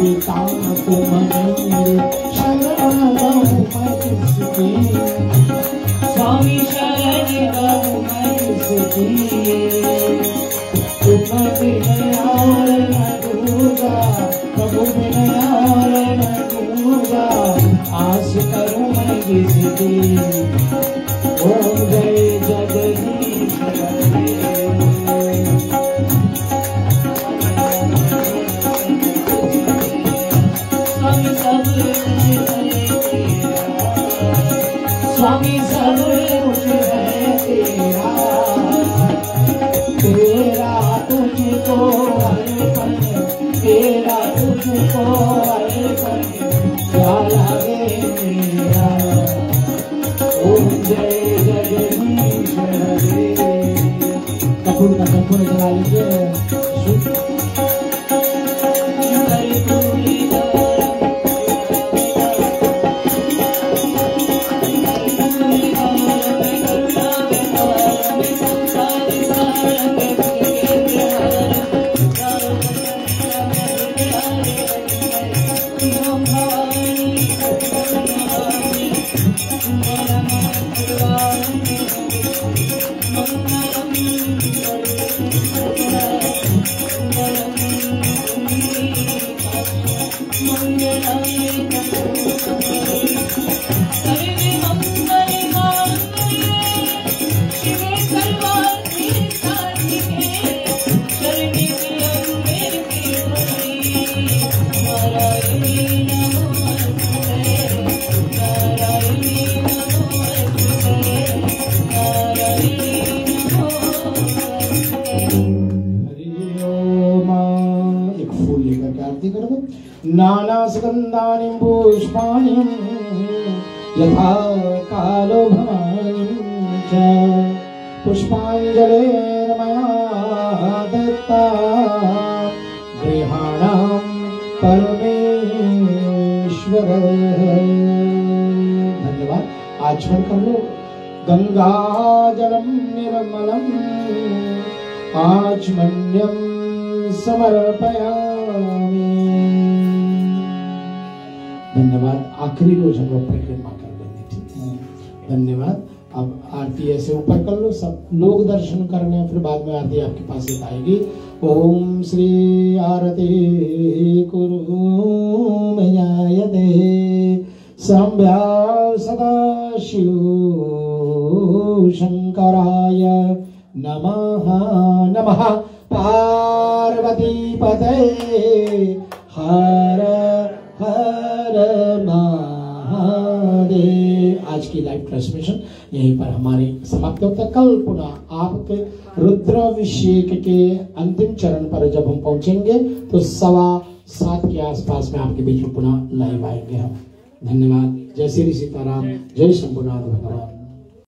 पिता तुम मेरे शरण गौ मैं किसकी स्वामी शरण गौ मैं किसकी तुम बिन और न दूजा प्रभु बिन और न दूजा आस करूं मैं किसकी ओम जय जगदीश स्वामी सब स्वामी सब कुछ है तेरा तेरा तुझको अर्पण तेरा तुझको अर्पण क्या लागे मेरा ओम जय जगदीश हरे कपूर का कपूर जला लीजिए नाना सुगंधानि पुष्पाणि यथा कालो भवानि च पुष्पाञ्जलेन मया दत्ता गृहाणां परमेश्वर। धन्यवाद। आचमन कर लो। गंगा जलम निर्मलम आचमन्यम समर्पयामि। धन्यवाद। आखिरी रोज हम लोग परिक्रमा कर लेंगे, ठीक है। धन्यवाद। अब आरती ऐसे ऊपर कर लो, सब लोग दर्शन करने, फिर बाद में आरती आपके पास एक आएगी। ओम श्री आरती कुरु मयायते संभ्या सदा शिव शंकराय नमः नमः। पार्वती पते हर हर महादेव। आज की लाइव ट्रांसमिशन यहीं पर हमारी समाप्त होता है। कल पुनः आपके रुद्राभिषेक के अंतिम चरण पर जब हम पहुंचेंगे तो सवा सात के आसपास में आपके बीच में पुनः लाइव आएंगे हम। धन्यवाद। जय श्री सीताराम, जय शंभुनाथ भगवान।